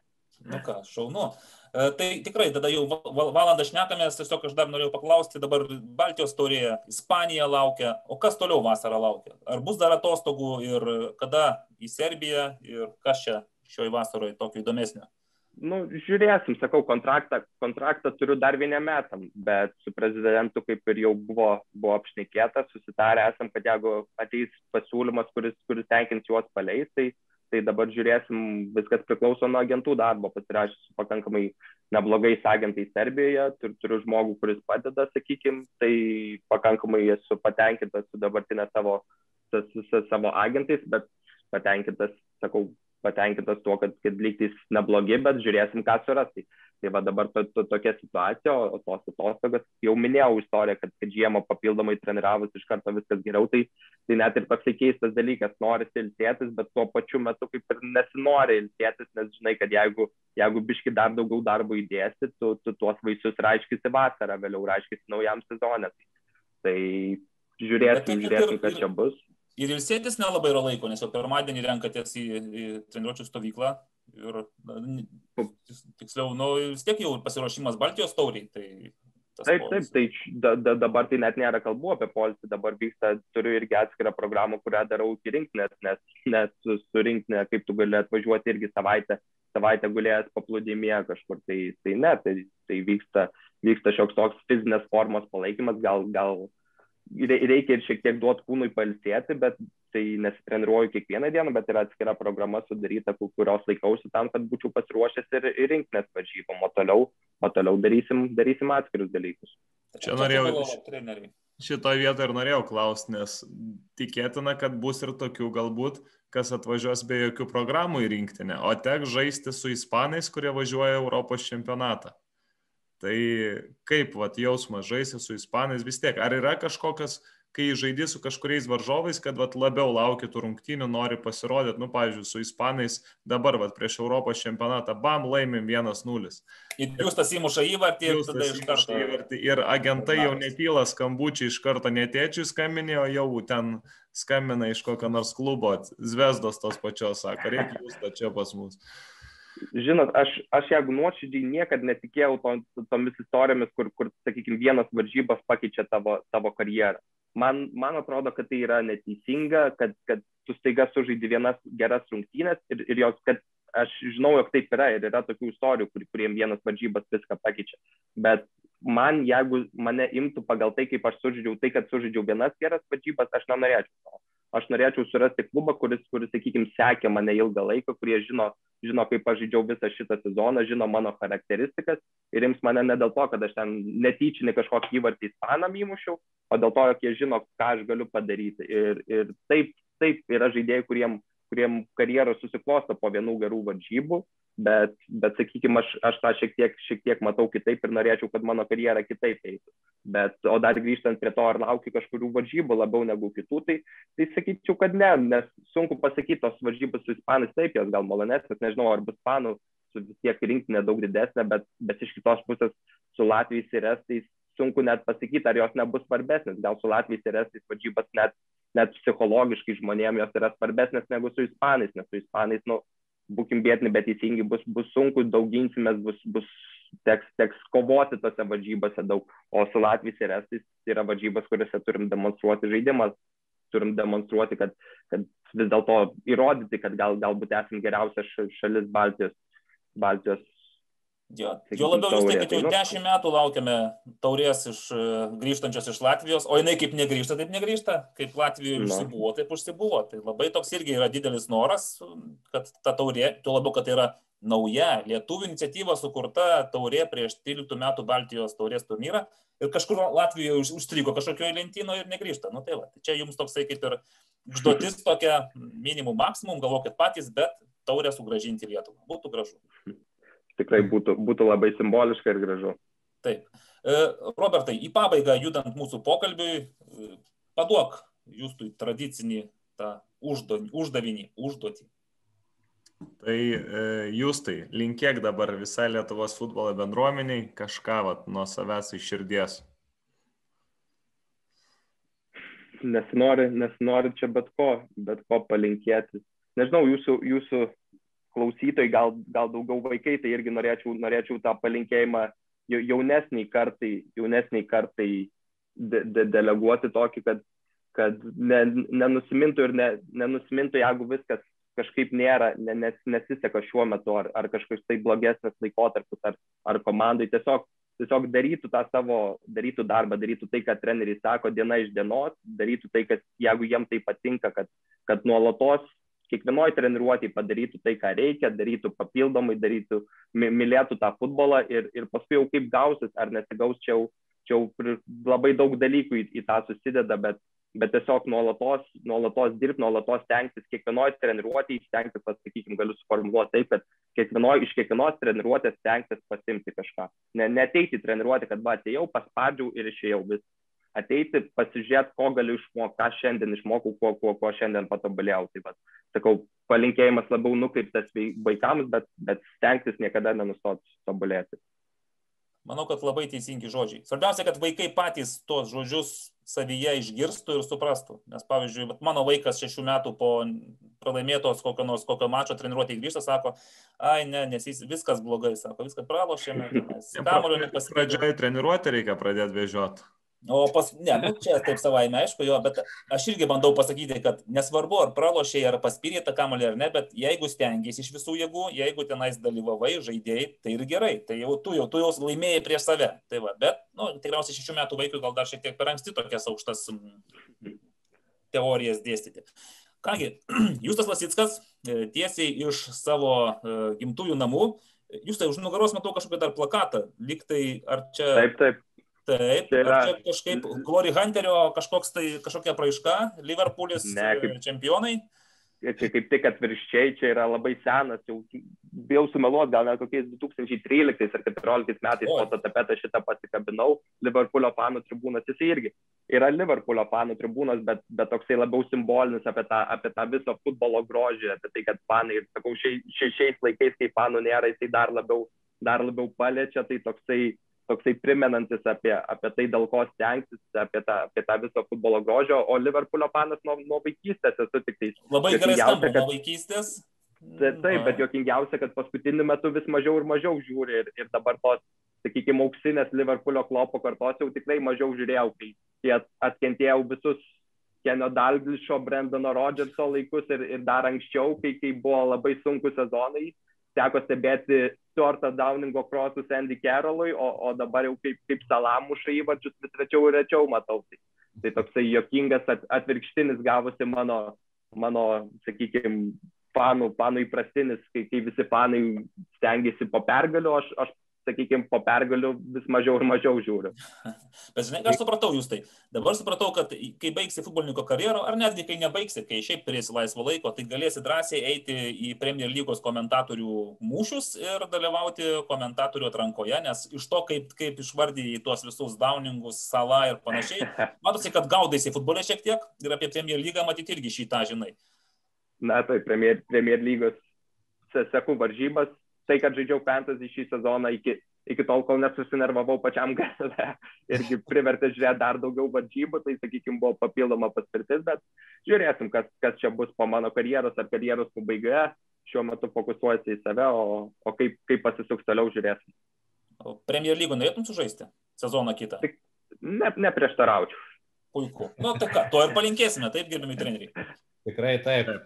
Nu ką, šaunu. E, tai tikrai, tada jau val, valandą šnekamės, tiesiog aš dar norėjau paklausti, dabar Baltijos taurė, Ispanija laukia, o kas toliau vasarą laukia? Ar bus dar atostogų ir kada į Serbiją ir kas čia šioj vasaroje tokio įdomesnio? Nu, žiūrėsim, sakau, kontraktą, kontraktą turiu dar vieniem metam, bet su prezidentu kaip ir jau buvo, buvo apšnekėta, susitarę esam, kad jeigu ateis pasiūlymas, kuris, kuris tenkins juos paleis, tai Tai dabar žiūrėsim, viskas priklauso nuo agentų darbo, pasirašysiu pakankamai neblogais agentais Serbijoje, tur, turiu žmogų, kuris padeda, sakykim, tai pakankamai esu patenkintas su dabartinė savo, su, su savo agentais, bet patenkintas, sakau, patenkintas tuo, kad, kad lygtais neblogi, bet žiūrėsim, ką surasti. Tai va dabar to, to, tokia situacija, o, o tos atostogas, jau minėjau istoriją, kad, kad žiemą papildomai treniravus iš karto viskas geriau, tai, tai net ir toksai keistas dalykas, norisi ilsėtis, bet tuo pačiu metu kaip ir nesinori ilsėtis, nes žinai, kad jeigu, jeigu biški dar daugiau darbo įdėsi, tu, tu tuos vaisius raiškisi vasarą, vėliau raiškisi naujam sezonė. Tai žiūrėsim, žiūrėsim, kas čia bus. Ir ilsėtis nelabai yra laiko, nes jau pirmadienį renkatės į, į treniruočių stovyklą ir tiksliau, nu, vis tiek jau pasiruošimas Baltijos tauriai. Tai taip, taip, tai da, da, dabar tai net nėra kalbų apie poilsį, dabar vyksta, turiu irgi atskirą programą, kurią darau iki rinktinės, nes, nes su, su rinktinė, kaip tu gali atvažiuoti irgi savaitę, savaitę gulėjęs paplūdimyje kažkur, tai, tai ne, tai, tai vyksta, vyksta šioks toks fizinės formos palaikymas, gal, gal reikia ir šiek tiek duoti kūnui pailsėti, bet tai nesitreniruoju kiekvieną dieną, bet yra atskira programa sudaryta, kurios laikausi tam, kad būčiau pasiruošęs ir, ir rinktinės varžybom, o toliau, o toliau darysim, darysim atskirius dalykus. Čia norėjau, šitoje vietoje ir norėjau klausti, nes tikėtina, kad bus ir tokių galbūt, kas atvažiuos be jokių programų į rinktinę, o tek žaisti su ispanais, kurie važiuoja Europos čempionatą. Tai kaip vat, jausmas žaisti su ispanais vis tiek? Ar yra kažkokias, kai žaidži su kažkuriais varžovais, kad vat, labiau lauki tų rungtynių, nori pasirodyti, nu, pavyzdžiui, su ispanais dabar vat, prieš Europos čempionatą, bam, laimim vienas nulis. Ir Justas įmuša įvartį ir tada iš karto. Įvartį, ir agentai jau netyla skambučiai iš karto, netėčiui skambinė, o jau ten skambina iš kokio nors klubo, Zvezdos tos pačios, sako, reikia Justą čia pas mus. Žinot, aš, aš jeigu nuoširdžiai niekad netikėjau to, tomis istorijomis, kur, kur sakykime, vienas varžybos pakeičia tavo, tavo karjerą. Man, man atrodo, kad tai yra neteisinga, kad, kad tu staiga sužaidi vienas geras rungtynės ir, ir jos, kad aš žinau, jog taip yra ir yra tokių istorijų, kur, kuriem vienas varžybas viską pakeičia. Bet man, jeigu mane imtų pagal tai, kaip aš sužaidžiau, tai, kad sužaidžiau vienas geras varžybas, aš nenorėčiau to. Aš norėčiau surasti klubą, kuris, kuris sakykime, sekė mane ilgą laiką, kurie žino, žino, kaip aš žaidžiau visą šitą sezoną, žino mano charakteristikas ir ims mane ne dėl to, kad aš ten netyčinį kažkokį įvartį ispanam įmušiau, o dėl to, jog jie žino, ką aš galiu padaryti. Ir, ir taip, taip yra žaidėjai, kuriem, kuriem karjeros susiklosto po vienų gerų varžybų, bet, bet sakykime, aš, aš tą šiek tiek, šiek tiek matau kitaip ir norėčiau, kad mano karjera kitaip eitų. Bet, o dar grįžtant prie to, ar laukiu kažkurių varžybų labiau negu kitų, tai, tai sakyčiau, kad ne, nes sunku pasakyti, tos varžybos su ispanais taip, jos gal malonesnės, nežinau, ar bus ispanų su vis tiek rinktinė daug didesnė, bet, bet iš kitos pusės su Latvijais ir Estais sunku net pasakyti, ar jos nebus svarbesnės. Gal su Latvijais ir Estais varžybos net, net psichologiškai žmonėms jos yra svarbesnės negu su ispanais, nes su ispanais, nu, būkim biedni, bet teisingi, bus, bus sunku, daug ginsimės, bus, bus teks, teks kovoti tose varžybose daug, o su Latvijais ir Estais tai yra varžybos, kuriuose turim demonstruoti žaidimą, turim demonstruoti, kad, kad vis dėlto įrodyti, kad gal, galbūt esame geriausia šalis Baltijos, Baltijos. Jo, jo labiau vis tai, kad jau dešimt metų laukiame taurės iš, grįžtančios iš Latvijos, o jinai kaip negrįžta, taip negrįžta, kaip Latvijoje užsibuvo, taip užsibuvo. Tai labai toks irgi yra didelis noras, kad ta taurė, tuo labiau, kad tai yra nauja lietuvių iniciatyva sukurta taurė prieš tryliktų metų Baltijos taurės turnyrą ir kažkur Latvijoje užstrigo kažkokioje lentynoje ir negrįžta. Nu, tai va, tai čia jums toksai kaip ir užduotis tokia minimum maksimum, galvokit patys, bet taurę sugrąžinti Lietuvą. Būtų gražu. Tikrai būtų, būtų labai simboliška ir gražu. Taip. Robertai, į pabaigą judant mūsų pokalbiui, paduok jūsų tradicinį tą uždavinį, užduotį. Tai Justai, linkėk dabar visai Lietuvos futbolo bendruomeniai kažką vat, nuo savęs iš širdies. Nesinori, nesinori čia bet ko, bet ko palinkėti. Nežinau, jūsų, jūsų klausytojai, gal, gal daugiau vaikai, tai irgi norėčiau, norėčiau tą palinkėjimą jaunesniai kartai, jaunesniai kartai de, de, deleguoti tokį, kad, kad ne, nenusimintų ir ne, nenusimintų, jeigu viskas kažkaip nėra, ne, nes, nesiseka šiuo metu, ar, ar kažkoks tai blogesnis laikotarpis, ar, ar komandai, tiesiog, tiesiog darytų tą savo, darytų darbą, darytų tai, kad treneriai sako diena iš dienos, darytų tai, kad jeigu jiem tai patinka, kad, kad nuolatos kiekvienoj treniruotėj padarytų tai, ką reikia, darytų papildomai, darytų, mylėtų tą futbolą ir, ir paskui jau kaip gausis, ar nesigaus, čia jau, čia jau labai daug dalykų į, į tą susideda, bet, bet tiesiog nuolatos, nuolatos dirbti, nuolatos stengtis kiekvienoje treniruotėje, stengtis, sakykime, galiu suformuoluoti taip, kad kiekvienoj, iš kiekvienos treniruotės stengtis pasimti kažką. Ne, neteiti į treniruotę, kad va, atėjau, paspadžiau ir išėjau vis. Ateiti, pasižiūrėti, ko galiu išmokti, ką šiandien išmokau, ko, ko, ko šiandien patobulėjau. Tai va, sakau, palinkėjimas labiau nukreiptas vaikams, bet, bet stengtis niekada nenustoti tobulėti. Manau, kad labai teisingi žodžiai. Svarbiausia, kad vaikai patys tos žodžius savyje išgirstų ir suprastų. Nes, pavyzdžiui, mano vaikas šešių metų po pralaimėtos kokio nors kokio mačo treniruotėje grįžta, sako, ai ne, nes jis viskas blogai, sako, viską pralošėme. Pradžioje treniruotę reikia pradėti vežioti. O pas, ne, nu, čia taip savaime aišku, jo, bet aš irgi bandau pasakyti, kad nesvarbu, ar pralošiai, ar paspyrė tą kamuolį, ar ne, bet jeigu stengiasi iš visų jėgų, jeigu tenais dalyvavai, žaidėjai, tai ir gerai, tai jau tu jau, tu jau laimėjai prieš save. Tai va, bet, nu, tikriausiai šešių metų vaikui gal dar šiek tiek per anksti tokias aukštas teorijas dėstyti. Kągi, Justas Lasickas, tiesiai iš savo gimtųjų namų, Justai, už nugaros matau kažkokį dar plakatą, lyg tai, ar čia... Taip, taip. Taip, ar čia kažkaip Glory Hunterio kažkoks tai, kažkokia praiška, Liverpoolis ne, kaip, čempionai? Čia kaip tik atvirkščiai, čia yra labai senas, jau bijau sumeluoti, gal net kokiais du tūkstančiai tryliktais ar keturioliktais metais po tą tapetą šitą pasikabinau, Liverpoolio fanų tribūnas, jis irgi yra Liverpoolio fanų tribūnas, bet, bet toksai labiau simbolinis apie tą, apie tą viso futbolo grožį, apie tai, kad fanai, sakau, šiais, šiais laikais, kai fanų nėra, jisai dar labiau, dar labiau paliečia, tai toksai toksai primenantis apie, apie tai, dėl ko stengtis, apie tą, apie tą viso futbolo grožio, o Liverpoolio fanas nuo, nuo vaikystės esu tik tai. Labai gerai skamba, nuo vaikystės. Taip, taip, bet juokingiausia, kad paskutiniu metu vis mažiau ir mažiau žiūri ir, ir dabar tos, sakykime, auksinės Liverpoolio Klopo kartos jau tikrai mažiau žiūrėjau, kai atkentėjau visus Kenio Dalglišo, Brendono Rodžerso laikus ir, ir dar anksčiau, kai, kai buvo labai sunkus sezonai. Teko stebėti Stuartą Downingo krosus Andy Carrollui, o, o dabar jau kaip, kaip salamuša įvarčius vis rečiau ir rečiau matau. Tai, tai toksai juokingas at, atvirkštinis gavosi mano, mano sakykime, fanų, fanų įprastinis, kai, kai visi fanai stengiasi po pergalių, aš, aš sakykime, po pergalių vis mažiau ir mažiau žiūriu. Bet žinai, aš supratau jūs tai. Dabar supratau, kad kai baigsi futbolininko karjerą, ar netgi kai nebaigsi, kai šiaip turėsi laisvo laiko, tai galėsi drąsiai eiti į Premier lygos komentatorių mūšius ir dalyvauti komentatorių atrankoje, nes iš to, kaip, kaip išvardėjai tuos visus Downingus, Salah ir panašiai, matosi, kad gaudaisi futbolė šiek tiek ir apie Premier lygą matyti irgi šitą žinai. Na tai, Premier, Premier lygos seku varžybas. Tai, kad žaidžiau fantasy šį sezoną iki, iki tol, kol nesusinervavau pačiam gale, irgi privertė žiūrėti dar daugiau varžybų, tai, sakykime, buvo papildoma paspirtis, bet žiūrėsim, kas, kas čia bus po mano karjeros ar karjeros pabaigoje. Šiuo metu fokusuojasi į save, o, o kaip, kaip pasisuks toliau žiūrėsim. O Premier lygų norėtum sužaisti sezoną kitą? Tik ne, neprieštaraučiau. Puiku. Nu, tai ką, to ir palinkėsime, taip, gerbiami treneriai. Tikrai taip.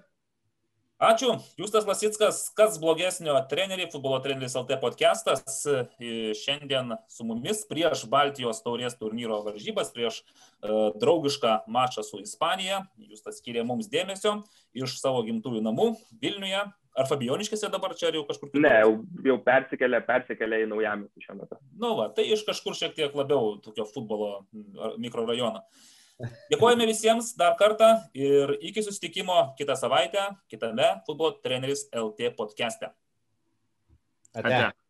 Ačiū. Justas Lasickas, kas blogesnio treneriai, futbolo treneris L T podcastas. Šiandien su mumis prieš Baltijos taurės turnyro varžybas, prieš uh, draugišką mačą su Ispanija. Justas skyrė mums dėmesio iš savo gimtųjų namų Vilniuje. Ar Fabijoniškėse dabar čia, ar jau kažkur kitur? Ne, jau, jau persikėlė, persikėlė į Naujamiestį šiuo metu. Nu va, tai iš kažkur šiek tiek labiau tokio futbolo mikrorajono. Dėkojame visiems dar kartą ir iki susitikimo kitą savaitę kitame futbolo treneris L T podcaste. Ate.